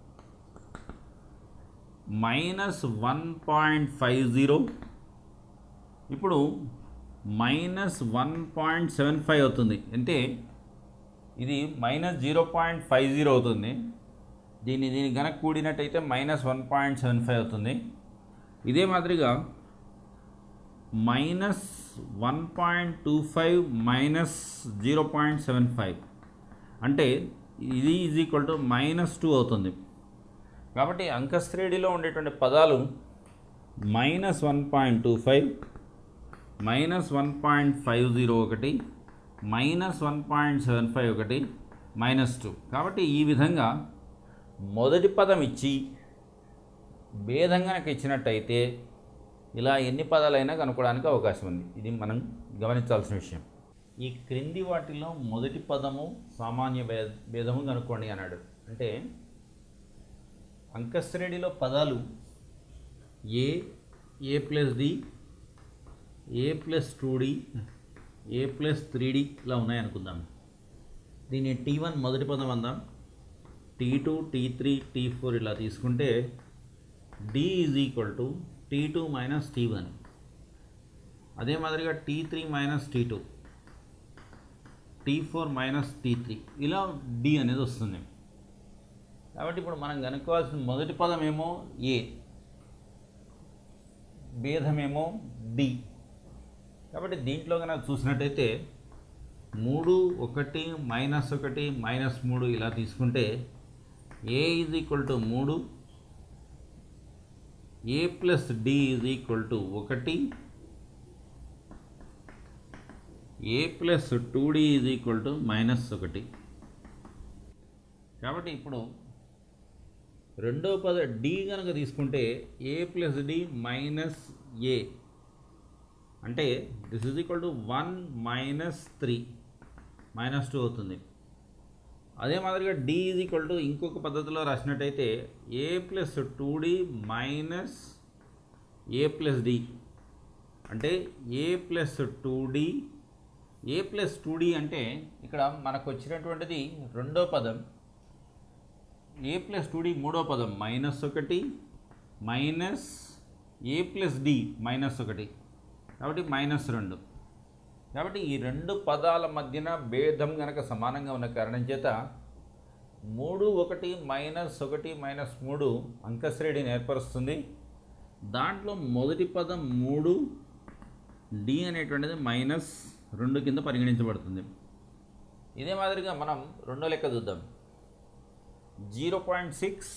-1.50, ఇప్పుడు -1.75 అవుతుంది. అంటే ఇది -0.50 అవుతుంది. దీన్ని గనక కూడినట్టయితే -1.75 అవుతుంది. ఇదే మాదిరిగా -1.25 -0.75 అంటే ఇది -2 అవుతుంది. కాబట్టి అంక శ్రేణిలో ఉండేటువంటి పదాలు -1.25, -1.50 ఒకటి, -1.75 ఒకటి, -2. కాబట్టి ఈ విధంగా మొదటి పదం ఇచ్చి భేదం కనుక ఇచ్చినట్టయితే ఇలా ఎన్ని పదాలైనా కనుక్కోవడానికి అవకాశం ఉంది. ఇది మనం గమనించాల్సిన విషయం. ఈ క్రింది వాటిలో మొదటి పదము సామాన్య భేదము కనుక్కోండి అన్నాడు. అంటే అంకశ్రేణిలో పదాలు A + D, A + 2D, A + 3D ఇలా ఉన్నాయి అనుకుందాం. దీన్ని T1 మొదటి పదం అందాం, T2 T3 T4 ఇలా తీసుకుంటే D is equal to T2 minus T1. అదే మాదిరిగా T3 minus T2, T4 minus T3 ఇలా D అనేది వస్తుంది. కాబట్టి ఇప్పుడు మనం కనుక్కోవాల్సిన మొదటి పదం ఏమో A, భేదమేమో D. కాబట్టి దీంట్లో కనుక చూసినట్టయితే 3 1 మైనస్ 1 మైనస్ 3 ఇలా తీసుకుంటే A is equal to 3, A plus D is equal to 1, A plus 2D is equal to minus 1. కాబట్టి ఇప్పుడు రెండో పద D కనుక తీసుకుంటే A plus D minus A అంటే this is equal to 1 minus 3 minus 2 అవుతుంది. అదే మాదిరిగా D ఈజ్ ఈక్వల్ టు ఇంకొక పద్ధతిలో రాసినట్టయితే A plus 2D minus A plus D అంటే A plus 2D, A plus 2D అంటే ఇక్కడ మనకు వచ్చినటువంటిది రెండో పదం, A ప్లస్ 2D మూడో పదం minus 1 minus A plus D minus 1 కాబట్టి మైనస్ 2. కాబట్టి ఈ రెండు పదాల మధ్యన భేదం కనుక సమానంగా ఉన్న కారణం చేత 3 1 మైనస్ 1 మైనస్ 3 అంకశ్రేణిని ఏర్పరుస్తుంది. దాంట్లో మొదటి పదం 3, D అనేటువంటిది మైనస్ 2 కింద పరిగణించబడుతుంది. ఇదే మాదిరిగా మనం రెండో లెక్క చూద్దాం. 0.6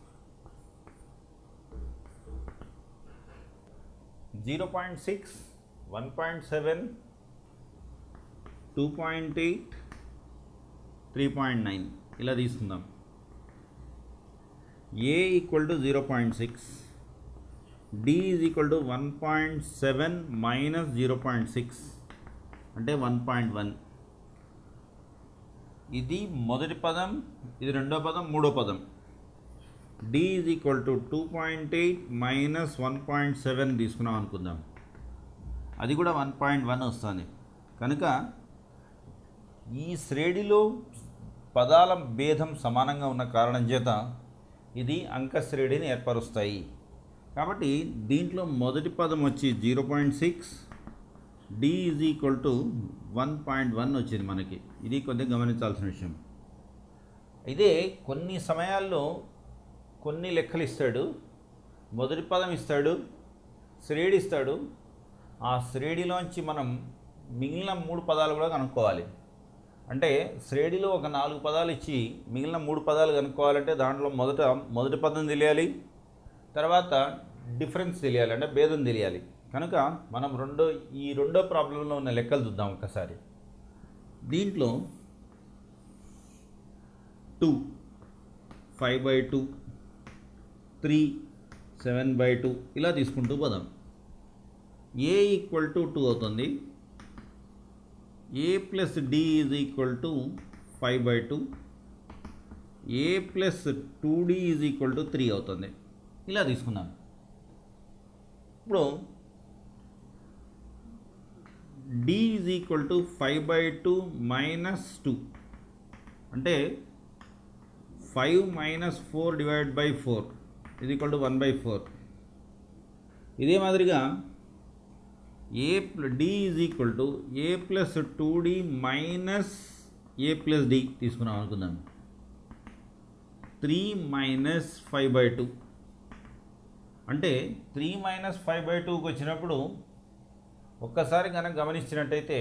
0.6 1.7 2.8 3.9 ఇలా తీసుకుందాం. A equal to 0.6, D is equal to 1.7 minus 0.6 అంటే 1.1. ఇది మొదటి పదం, ఇది రెండో పదం, మూడో పదం. D is equal to 2.8 minus 1.7 తీసుకున్నాం అనుకుందాం, అది కూడా 1.1 వస్తుంది. కనుక ఈ శ్రేణిలో పదాల భేదం సమానంగా ఉన్న కారణం చేత ఇది అంకశ్రేణిని ఏర్పరుస్తాయి. కాబట్టి దీంట్లో మొదటి పదం వచ్చి 0.6, D ఈజ్ ఈక్వల్ టు 1.1 వచ్చింది మనకి. ఇది కొద్దిగా గమనించాల్సిన విషయం. ఇదే కొన్ని సమయాల్లో కొన్ని లెక్కలు ఇస్తాడు, మొదటి పదం ఇస్తాడు, శ్రేణి ఇస్తాడు. ఆ శ్రేణిలోంచి మనం మిగిలిన 3 పదాలు కూడా కనుక్కోవాలి. అంటే శ్రేణిలో ఒక 4 పదాలు ఇచ్చి మిగిలిన 3 పదాలు కనుక్కోవాలంటే దాంట్లో మొదటి పదం తెలియాలి, తర్వాత డిఫరెన్స్ తెలియాలి, అంటే భేదం తెలియాలి. కనుక మనం ఈ రెండో ప్రాబ్లంలో ఉన్న లెక్కలు చూద్దాం ఒకసారి. దీంట్లో 2 5/2 3 7/2 ఇలా తీసుకుంటూ పోదాం. A ఈక్వల్ టు 2 అవుతుంది, A plus D is equal to 5/2, A plus 2D is equal to 3 అవుతుంది. ఇలా తీసుకున్నాం. ఇప్పుడు D is equal to 5/2 minus 2 అంటే 5 minus 4 divide by 4 is equal to 1/4. ఇదే మాదిరిగా D is equal to A plus 2D minus A plus D తీసుకున్నాం అనుకుందాం. 3 minus 5/2 అంటే 3 మైనస్ 5/2కి వచ్చినప్పుడు ఒక్కసారి కనుక గమనించినట్టయితే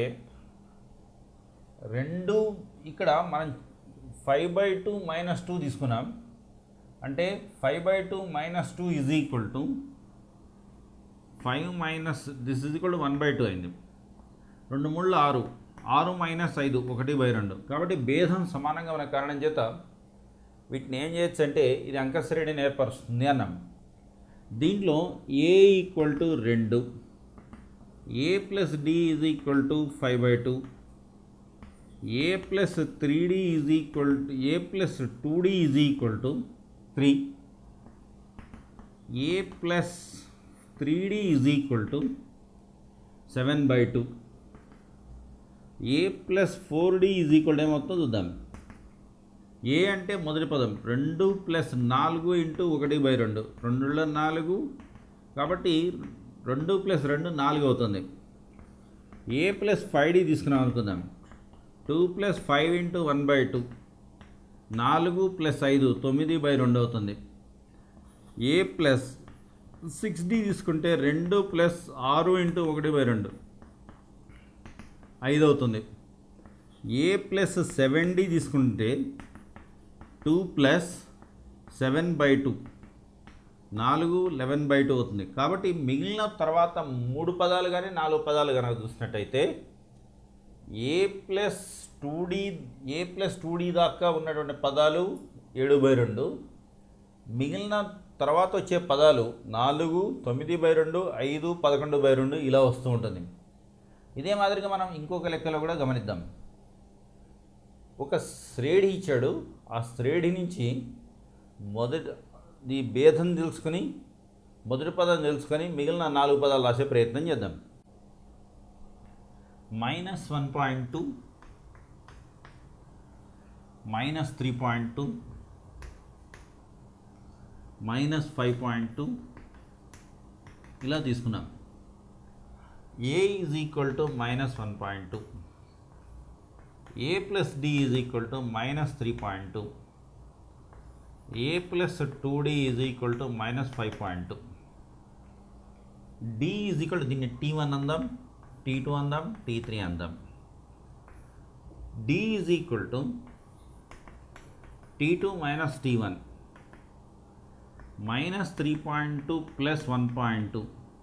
రెండు ఇక్కడ మనం 5/2 మైనస్ 2 తీసుకున్నాం. అంటే 5/2 minus 2 is equal to 5 minus this is equal to 1/2 అయింది. 2 3 6, 6 మైనస్ 5 1/2. కాబట్టి భేదం సమానంగా ఉన్న కారణం చేత వీటిని ఏం చేయొచ్చు అంటే ఇది అంకశ్రేణిని ఏర్పరుస్తుంది అన్నాం. దీంట్లో A equal to 2, A plus D is equal to 5/2, A plus 3D is equal to A plus 2D is equal to 3, A plus 3D is equal to 7/2. A plus 4d is equal ఏమవుతుందో చూద్దాం. ఏ అంటే మొదటి పదం 2 plus 4 into 1/2 2 4 కాబట్టి 2 plus 2 4 అవుతుంది. ఏ plus 5d తీసుకున్నాం అనుకుందాం. 2 plus 5 into 1/2 4 plus 5 9/2 అవుతుంది. ఏ ప్లస్ 6d తీసుకుంటే 2 ప్లస్ 6 ఇంటూ 1/2 5 అవుతుంది. ఏ ప్లస్ 7d తీసుకుంటే 2 ప్లస్ 7/2 4 11/2 అవుతుంది. కాబట్టి మిగిలిన తర్వాత 3 పదాలు కానీ 4 పదాలు కనుక చూసినట్టయితే ఏ ప్లస్ 2d దాకా ఉన్నటువంటి పదాలు 7/2, మిగిలిన తర్వాత వచ్చే పదాలు 4 9/2 5 11/2 ఇలా వస్తూ ఉంటుంది. ఇదే మాదిరిగా మనం ఇంకొక లెక్కలో కూడా గమనిద్దాం. ఒక శ్రేణి ఇచ్చాడు, ఆ శ్రేణి నుంచి మొదటి భేదం తెలుసుకొని మొదటి పదం తెలుసుకొని మిగిలిన 4 పదాలు రాసే ప్రయత్నం చేద్దాం. -1.2 -3.2 -5.2 ఇలా తీసుకున్నాం. a is equal to -1.2, a plus d is equal to -3.2, a plus 2d is equal to -5.2, d is equal to దీన్ని t1 అందాం, t2 అందాం, t3 అందాం. d is equal to t2 minus t1 -3.2 plus 1.2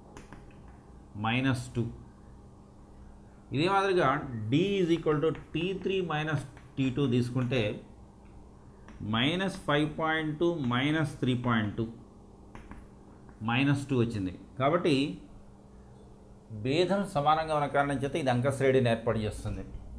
-2. ఇదే మాదిరిగా d is equal to t3 minus t2 తీసుకుంటే -5.2 -3.2 -2 వచ్చింది. కాబట్టి భేదం సమానంగా ఉన్న కారణం చేత ఇది అంకశ్రేణిని ఏర్పాటు చేస్తుంది.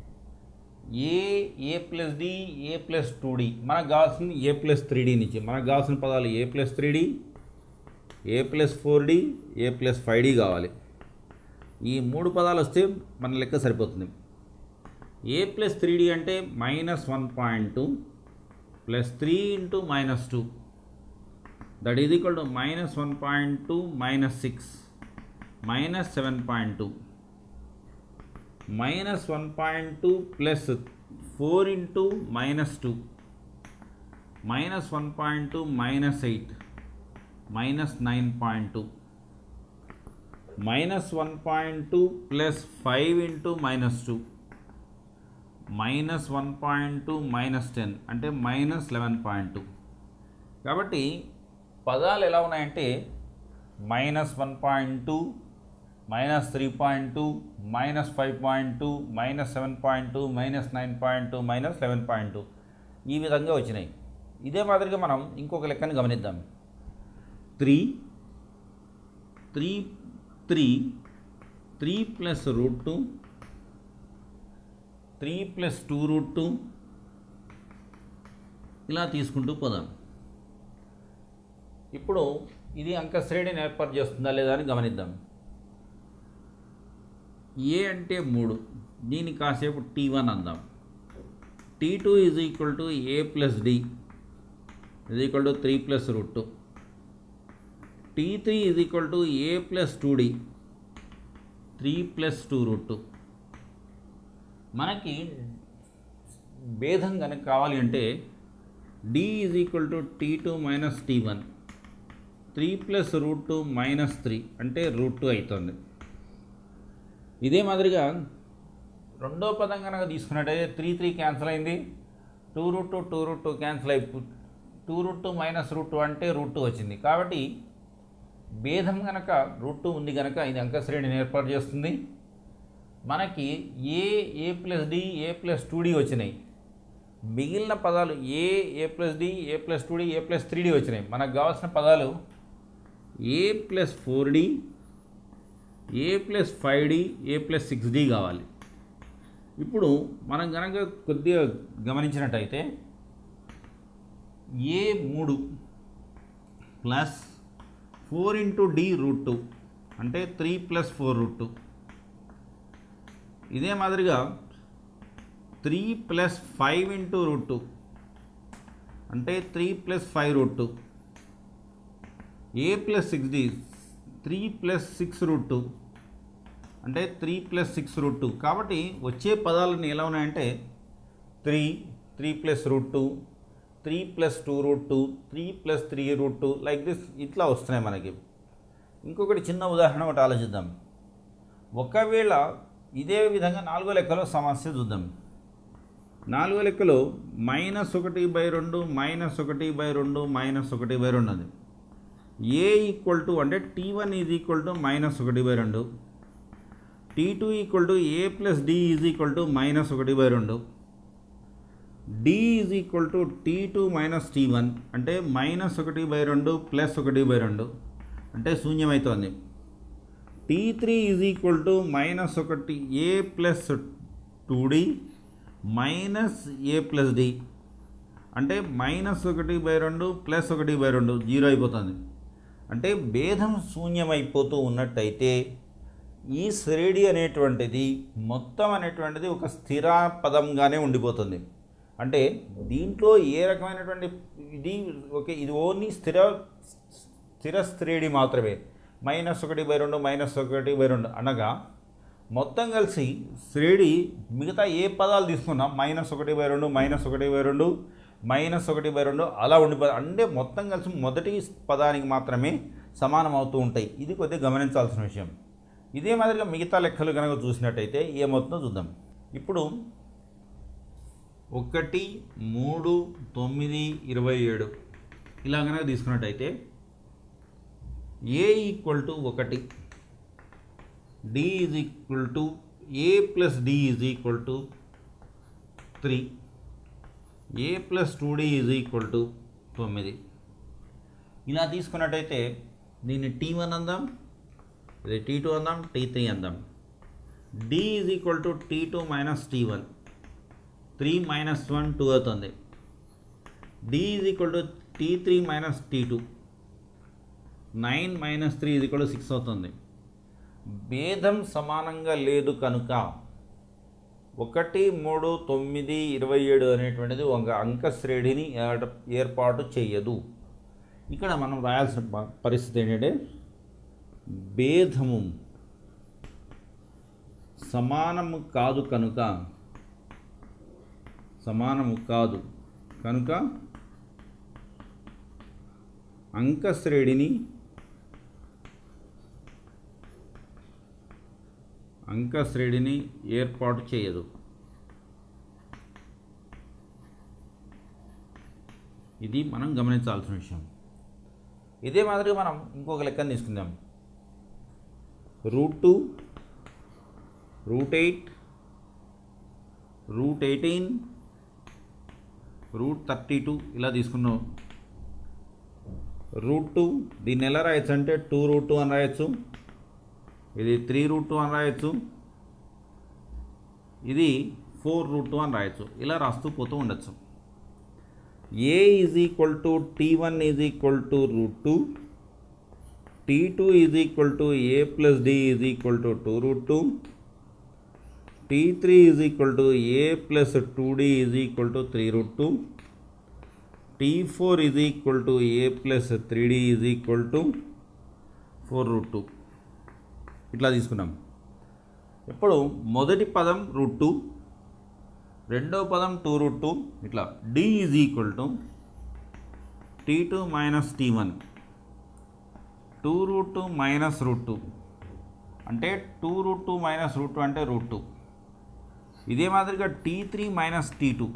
A plus D, A plus 2d, మనకు కావాల్సింది ఏ ప్లస్ 3d నుంచి. మనకు కావాల్సిన పదాలు ఏ plus 3d, A plus 4d, A plus 5d కావాలి. ఈ 3 పదాలు వస్తే మన లెక్క సరిపోతుంది. ఏ ప్లస్ 3d అంటే -1.2 plus 3 into -2 that is equal to -1.2 -6 -7.2 -1.2 plus 4 into -2 -1.2 -8 -9.2 -1.2 plus 5 into -2 -1.2 -10 అంటే -11.2. కాబట్టి పదాలు ఎలా ఉన్నాయంటే -1.2 -3.2 -5.2 -7.2 -9.2 -11.2 ఈ విధంగా వచ్చినాయి. ఇదే మాదిరిగా మనం ఇంకొక లెక్కని గమనిద్దాం. 3 ప్లస్ √2 3 ప్లస్ 2√2 ఇలా తీసుకుంటూ పోదాం. ఇప్పుడు ఇది అంకశ్రేణిని ఏర్పాటు చేస్తుందా లేదా అని గమనిద్దాం. ఏ అంటే 3, దీన్ని కాసేపు t1 అందాం. t2 is equal to a plus d is equal to 3 plus √2, t3 is equal to a plus 2d 3 plus 2√2. మనకి భేదం కనుక కావాలి అంటే d is equal to t2 minus t1 3 plus √2 -3 అంటే √2 అవుతుంది. ఇదే మాదిరిగా రెండో పదం కనుక తీసుకున్నట్టయితే 3 క్యాన్సిల్ అయింది, 2√2 క్యాన్సిల్ అయిపో 2√2 మైనస్ √2 అంటే √2 వచ్చింది. కాబట్టి భేదం కనుక √2 ఉంది కనుక ఇది అంకశ్రేణిని ఏర్పాటు చేస్తుంది. మనకి a plus D, A plus 2d వచ్చినాయి. మిగిలిన పదాలు ఏ plus D, A plus 2d, a plus 3d వచ్చినాయి. మనకు కావాల్సిన పదాలు ఏ plus 4d, A plus 5d, a plus 6d కావాలి. ఇప్పుడు మనం కనుక కొద్దిగా గమనించినట్టయితే ఏ3 ప్లస్ 4 ఇంటూ d √2 అంటే 3 ప్లస్ 4 √2. ఇదే మాదిరిగా 3 ప్లస్ 5 ఇంటూ రూట్ 2 అంటే 3 plus 5 root 2. A plus 6d 3 plus 6 root 2 అంటే 3 ప్లస్ 6 రూట్ 2. కాబట్టి వచ్చే పదాలన్నీ ఎలా ఉన్నాయంటే 3 plus root 2, 3 plus 2 root 2, 3 plus 3 root 2 like this ఇట్లా వస్తున్నాయి మనకి. ఇంకొకటి చిన్న ఉదాహరణ ఒకటి ఆలోచిద్దాం. ఒకవేళ ఇదే విధంగా 4వ లెక్కలో సమస్య చూద్దాం. 4వ లెక్కలో -1/2 -1/2 -1/2 అది. ఏ ఈక్వల్ టు అంటే T1 is equal to -1/2, T2 equal to a plus d is equal to -1/2, d is equal to T2 minus T1 అంటే -1/2 ప్లస్ 1/2 అంటే శూన్యమవుతుంది. T3 is equal to -1 a plus 2d minus a plus d అంటే -1/2 plus 1/2 zero అయిపోతుంది. అంటే భేదం శూన్యమైపోతూ ఉన్నట్టయితే ఈ శ్రేణి అనేటువంటిది మొత్తం అనేటువంటిది ఒక స్థిర పదంగానే ఉండిపోతుంది. అంటే దీంట్లో ఏ రకమైనటువంటి ఇది ఓన్లీ స్థిర శ్రేణి మాత్రమే. -1/2 -1/2 అనగా మొత్తం కలిసి శ్రేణి మిగతా ఏ పదాలు తీసుకున్నా -1/2 -1/2 -1/2 అలా ఉండిపోతుంది. అంటే మొత్తం కలిసి మొదటి పదానికి మాత్రమే సమానం అవుతూ ఉంటాయి. ఇది కొద్దిగా గమనించాల్సిన విషయం. ఇదే మాదిరిగా మిగతా లెక్కలు కనుక చూసినట్టయితే ఏమవుతుందో చూద్దాం. ఇప్పుడు 1, 3, 9, 27 ఇలా కనుక తీసుకున్నట్టయితే a equal to 1, d is equal to a plus d is equal to 3, a plus 2d is equal to 9 ఇలా తీసుకున్నట్టయితే దీన్ని T1 అందాం, ఇది T2 అందాం, T3 అందాం. D is equal to T2 minus T1 3 minus 1 2 అవుతుంది. D is equal to T3 minus T2 9 minus 3 is equal to 6 అవుతుంది. భేదం సమానంగా లేదు కనుక 1, 3, 9, 27 అనేటువంటిది ఒక అంక శ్రేణిని ఏర్పాటు చేయదు. ఇక్కడ మనం రాయాల్సిన పరిస్థితి ఏంటంటే భేదము సమానము కాదు కనుక అంక శ్రేణిని ఏర్పాటు చేయదు. ఇది మనం గమనించాల్సిన విషయం. ఇదే మాదిరిగా మనం ఇంకొక లెక్కను తీసుకుందాం. √2, √8, √18, √32 ఇలా తీసుకున్నాం. √2 దీన్ని ఎలా రాయొచ్చు అంటే 2√2 అని రాయొచ్చు, ఇది 3√2 అని రాయొచ్చు, ఇది 4√2 అని రాయొచ్చు. ఇలా రాస్తూ పోతూ ఉండొచ్చు. A is equal to T1 is equal to √2, T2 is equal to a plus d is equal to 2√2, T3 is equal to a plus 2d is equal to 3√2, T4 is equal to a plus 3d is equal to 4√2 ఇట్లా తీసుకున్నాం. ఇప్పుడు మొదటి పదం √2, రెండవ పదం 2√2 ఇట్లా. d is equal to T2 minus T1 2√2 minus √2 అంటే 2√2 minus √2 అంటే √2. ఇదే మాదిరిగా T3 మైనస్ T2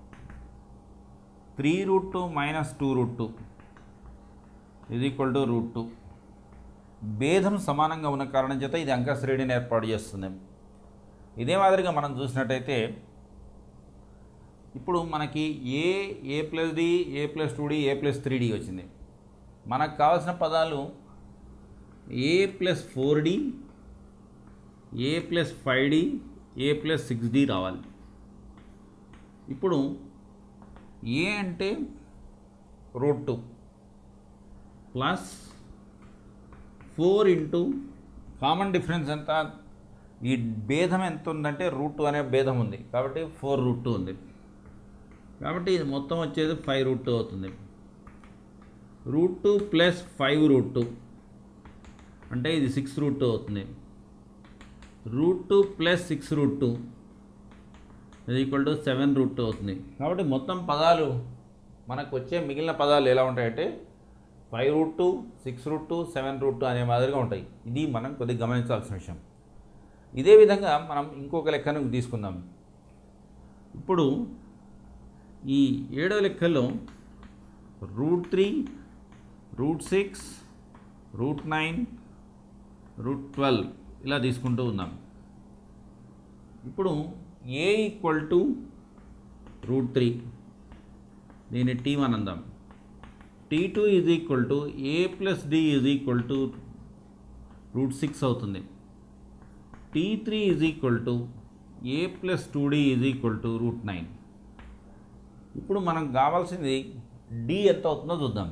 3√2 మైనస్ 2√2 ఇది ఈక్వల్ టు √2. భేదం సమానంగా ఉన్న కారణం చేత ఇది అంక శ్రేణిని ఏర్పాటు చేస్తుంది. ఇదే మాదిరిగా మనం చూసినట్టయితే ఇప్పుడు మనకి a plus D, A plus 2d, a plus 3d వచ్చింది. మనకు కావాల్సిన పదాలు ఏ plus 4d, A plus 5d, a plus 6d రావాలి. ఇప్పుడు ఏ అంటే √2 ప్లస్ 4 ఇంటూ కామన్ డిఫరెన్స్ ఎంత ఈ భేదం ఎంత ఉందంటే √2 అనే భేదం ఉంది కాబట్టి 4√2 ఉంది. కాబట్టి ఇది మొత్తం వచ్చేది 5√2 అవుతుంది. √2 ప్లస్ 5√2 అంటే ఇది 6√2 అవుతుంది. √2 ప్లస్ 6√2 ఇది ఈక్వల్ టు 7√2 అవుతుంది. కాబట్టి మొత్తం పదాలు మనకు వచ్చే మిగిలిన పదాలు ఎలా ఉంటాయంటే 5√2, 6√2, 7√2 అనే మాదిరిగా ఉంటాయి. ఇది మనం కొద్దిగా గమనించాల్సిన విషయం. ఇదే విధంగా మనం ఇంకొక లెక్కను తీసుకుందాం. ఇప్పుడు ఈ 7వ లెక్కలో √3, √6, √9, √12 ఇలా తీసుకుంటూ ఉందాం. ఇప్పుడు a ఈక్వల్ టు √3 దీన్ని T1 అందాం. T2 is equal to a plus d is equal to √6 అవుతుంది. T3 is equal to a plus 2d is equal to √9. ఇప్పుడు మనకు కావాల్సింది d ఎంత అవుతుందో చూద్దాం.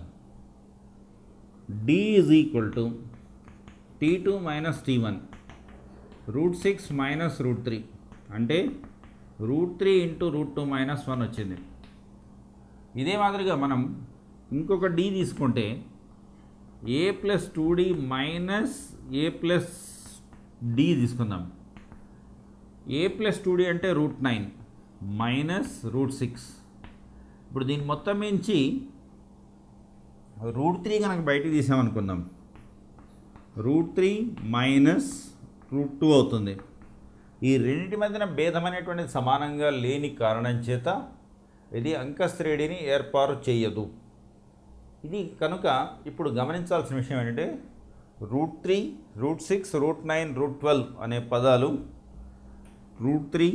d is equal to T2 minus T1 √6 minus √3 అంటే √3 ఇంటూ √2 మైనస్ 1 వచ్చింది. ఇదే మాదిరిగా మనం ఇంకొక d తీసుకుంటే a plus 2d minus a plus d తీసుకుందాం. a ప్లస్ 2d అంటే √9 మైనస్ √6. ఇప్పుడు దీని మొత్తం నుంచి √3 కనుక బయటికి తీసామనుకుందాం. √3 మైనస్ √2 అవుతుంది. ఈ రెండింటి మధ్యన భేదం అనేటువంటిది సమానంగా లేని కారణం చేత ఇది అంకశ్రేణిని ఏర్పాటు చేయదు. ఇది కనుక ఇప్పుడు గమనించాల్సిన విషయం ఏంటంటే √3, √6, √9, √12 అనే పదాలు √3,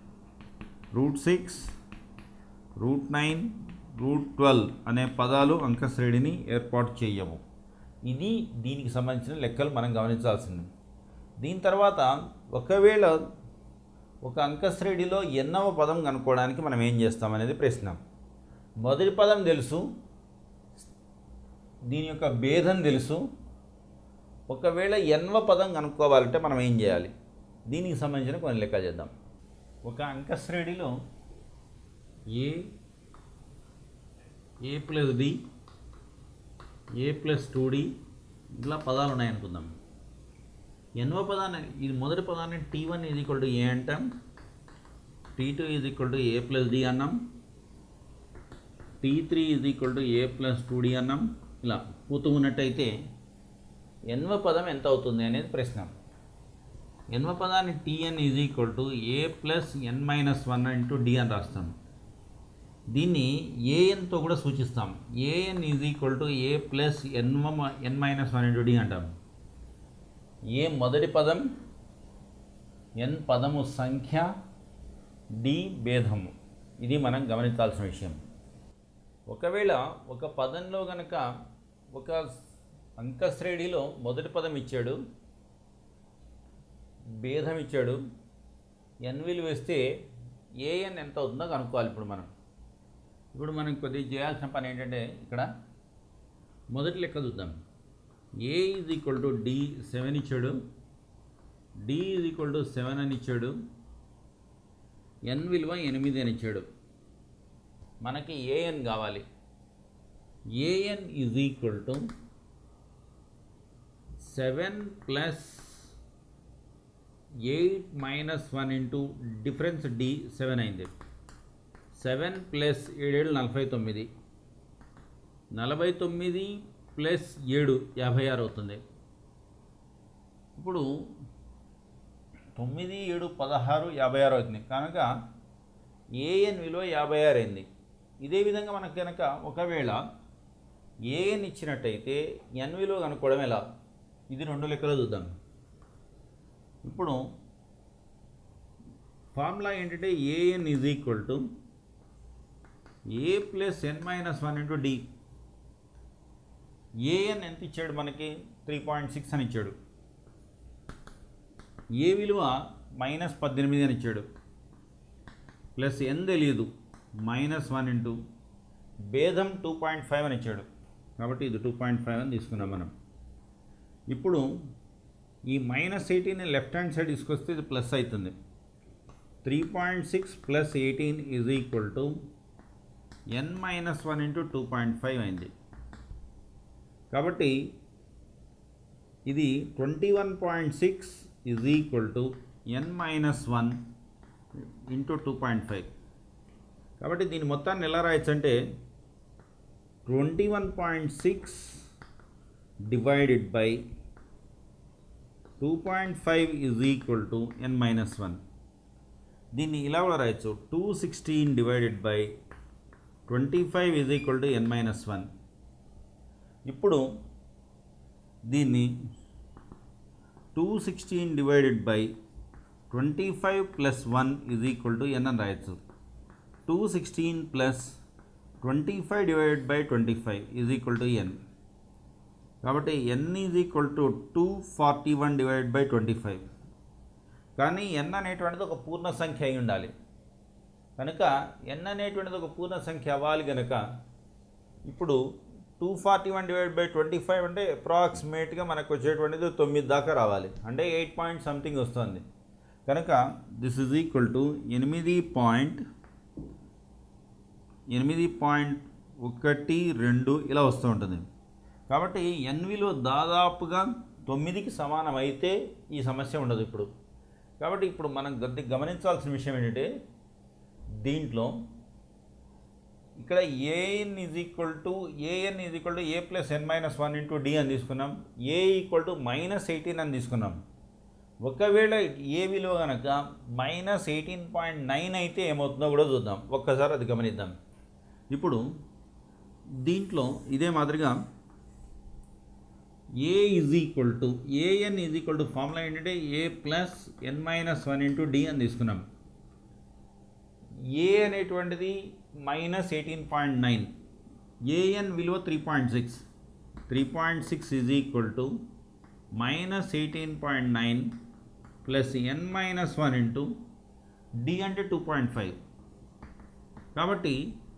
√6, √9, √12 అనే పదాలు అంకశ్రేణిని ఏర్పాటు చేయవు. ఇది దీనికి సంబంధించిన లెక్కలు మనం గమనించాల్సింది. దీని తర్వాత ఒకవేళ ఒక అంకశ్రేణిలో ఎన్నవ పదం కనుక్కోవడానికి మనం ఏం చేస్తామనేది ప్రశ్న. మొదటి పదం తెలుసు, దీని యొక్క భేదం తెలుసు. ఒకవేళ ఎన్నవ పదం కనుక్కోవాలంటే మనం ఏం చేయాలి? దీనికి సంబంధించిన కొన్ని లెక్క చేద్దాం. ఒక అంకశ్రేణిలో a plus d, a plus 2d ఇలా పదాలు ఉన్నాయనుకుందాం. ఎన్నవ పదాన్ని ఇది మొదటి పదాన్ని T1 is equal to a అంటాం, T2 is equal to a plus d అన్నాం, T3 is equal to a plus 2d అన్నాం. ఇలా పోతూ ఉన్నట్టయితే ఎన్నవ పదం ఎంత అవుతుంది అనేది ప్రశ్న. ఎన్నవ పదాన్ని Tn is equal to a plus n minus 1 into d అని రాస్తాం. దీన్ని anతో కూడా సూచిస్తాం. an is equal to a plus n minus 1 into d అంటాం. ఏ మొదటి పదం, n పదము సంఖ్య, d భేదము. ఇది మనం గమనించాల్సిన విషయం. ఒకవేళ ఒక పదంలో గనక ఒక అంకశ్రేణిలో మొదటి పదం ఇచ్చాడు, భేదం ఇచ్చాడు, n విలువ వేస్తే an ఎంత అవుతుందో కనుక్కోవాలి. ఇప్పుడు మనం కొద్దిగా చేయాల్సిన పని ఏంటంటే ఇక్కడ మొదటి లెక్క చూద్దాం. a is equal to d 7 ఇచ్చాడు, d ఈజ్ ఈక్వల్ టు 7 అని ఇచ్చాడు, n విలువ 8 అని ఇచ్చాడు. మనకి an కావాలి. an is equal to 7 plus 8 minus 1 into difference d 7 అయింది. 7 ప్లస్ 7 49, 49 ప్లస్ 7 56 అవుతుంది. ఇప్పుడు 9, 7, 16, 56 అవుతుంది కనుక an విలువ 56 అయింది. ఇదే విధంగా మనకు కనుక ఒకవేళ an ఇచ్చినట్టయితే n విలువ కనుక్కోవడం ఎలా? ఇది రెండు లెక్కలు చూద్దాం. ఇప్పుడు ఫార్ములా ఏంటంటే an is equal to a plus n minus 1 into d. an ఎంత ఇచ్చాడు మనకి? 3.6 అని ఇచ్చాడు. a విలువ మైనస్ 18 అని ఇచ్చాడు, ప్లస్ n తెలియదు మైనస్ 1 ఇంటూ భేదం 2.5 అని ఇచ్చాడు. కాబట్టి ఇది 2.5 అని తీసుకున్నాం మనం. ఇప్పుడు ఈ -18 లెఫ్ట్ హ్యాండ్ సైడ్ తీసుకొస్తే ఇది ప్లస్ అవుతుంది. 3.6 + 18 = n-1 × 2.5 అయింది. కాబట్టి ఇది 21.6 = n-1 × 2.5. కాబట్టి దీని మొత్తాన్ని ఎలా రాయొచ్చు అంటే 21.6 divided by 2.5 = n-1. దీన్ని ఇలా కూడా రాయొచ్చు 216 divided by 25 = n-1. ఇప్పుడు దీన్ని 216 divided by 25 + 1 = n అని రాయొచ్చు. 216 + 25 divided by 25 = n. కాబట్టి n = 241 divided by 25. కానీ n అనేటువంటిది ఒక పూర్ణ సంఖ్య అయి ఉండాలి. కనుక n అనేటువంటిది ఒక పూర్ణ సంఖ్య అవ్వాలి కనుక ఇప్పుడు 241 divided by 25 అంటే అప్రాక్సిమేట్గా మనకు వచ్చేటువంటిది 9 దాకా రావాలి, అంటే 8 పాయింట్ సంథింగ్ వస్తుంది. కనుక దిస్ ఈజ్ ఈక్వల్ టు 8.12 ఇలా వస్తూ ఉంటుంది. కాబట్టి n విలువ దాదాపుగా 9కి సమానం అయితే ఈ సమస్య ఉండదు ఇప్పుడు. కాబట్టి ఇప్పుడు మనం గమనించాల్సిన విషయం ఏంటంటే దీంట్లో ఇక్కడ an = a + n-1 × d అని తీసుకున్నాం, a = -18 అని తీసుకున్నాం. ఒకవేళ ఏ విలువ కనుక -18.9 అయితే ఏమవుతుందో కూడా చూద్దాం, ఒక్కసారి అది గమనిద్దాం. ఇప్పుడు దీంట్లో ఇదే మాదిరిగా an = ఫార్ములా ఏంటంటే a + n-1 × d అని తీసుకున్నాం. a అనేటువంటిది -18.9, an విలువ 3.6 = -18.9 + n-1 × d అంటే 2.5. కాబట్టి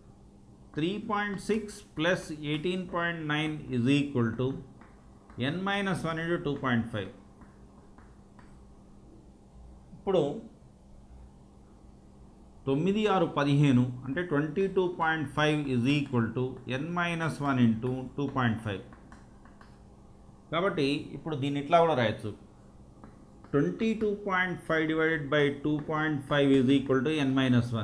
3.6 + 18.9 = n-1 × 2.5. ఇప్పుడు 9, 6, 15 అంటే 22.5 = n-1 × 2.5. కాబట్టి ఇప్పుడు దీన్ని ఇట్లా కూడా రాయొచ్చు 22.5 divided by 2.5 = n-1.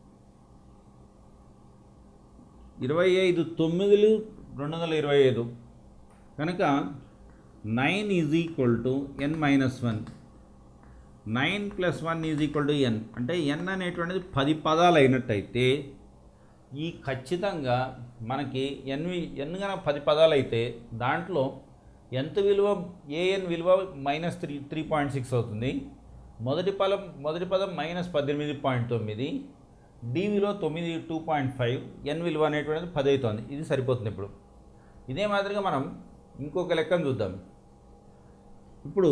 25 9లు 225 కనుక 9 = n-1. 9 + 1 = n. అంటే n అనేటువంటిది 10 పదాలు అయినట్టయితే ఈ ఖచ్చితంగా మనకి n కనుక 10 పదాలు అయితే దాంట్లో nth విలువ an విలువ -3.6 అవుతుంది. మొదటి పదం -18.9, d విలువ 2.5, n విలువ అనేటువంటిది 10 అవుతుంది. ఇది సరిపోతుంది. ఇప్పుడు ఇదే మాదిరిగా మనం ఇంకొక లెక్కను చూద్దాం. ఇప్పుడు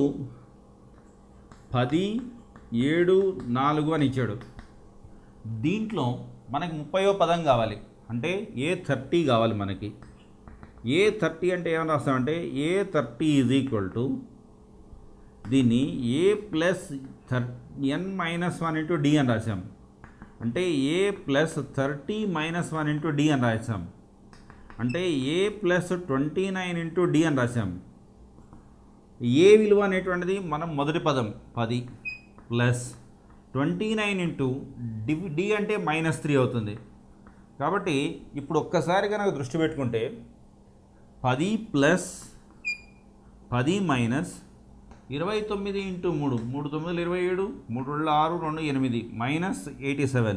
10, 7, 4 అని ఇచ్చాడు. దీంట్లో మనకి 30వ పదం కావాలి, అంటే A30 కావాలి మనకి. A30 అంటే ఏమని రాస్తామంటే A30 దీన్ని a + n-1 × d అని రాసాం. అంటే a + 30 - 1 × d అని రాసాం. అంటే a + 29 × d అని రాసాం. ఏ విలువ అనేటువంటిది మనం మొదటి పదం 10 + 29 × d అంటే -3 అవుతుంది. కాబట్టి ఇప్పుడు ఒక్కసారి కనుక దృష్టి పెట్టుకుంటే 10 + 10 - 29 × 3 3 9 27 3 2 6 2 8 -87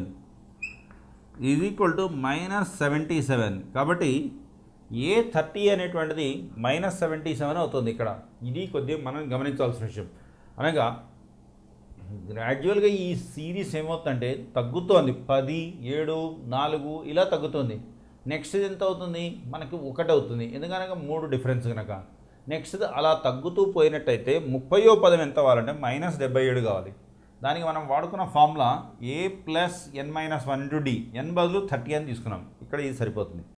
-77. కాబట్టి A30 అనేటువంటిది -77 అవుతుంది ఇక్కడ. ఇది కొద్దిగా మనం గమనించాల్సిన విషయం. అనగా గ్రాడ్యువల్గా ఈ సిరీస్ ఏమవుతుందంటే తగ్గుతోంది, 10, 7, 4 ఇలా తగ్గుతుంది. నెక్స్ట్ ఎంత అవుతుంది మనకి 1 అవుతుంది, ఎందుకనగా 3 డిఫరెన్స్ కనుక. నెక్స్ట్ అలా తగ్గుతూ పోయినట్టయితే 30వ పదం ఎంత అవ్వాలంటే -77 కావాలి. దానికి మనం వాడుకున్న formula a + n-1 × d, n బదులు 30 అని తీసుకున్నాం. ఇక్కడ ఇది సరిపోతుంది.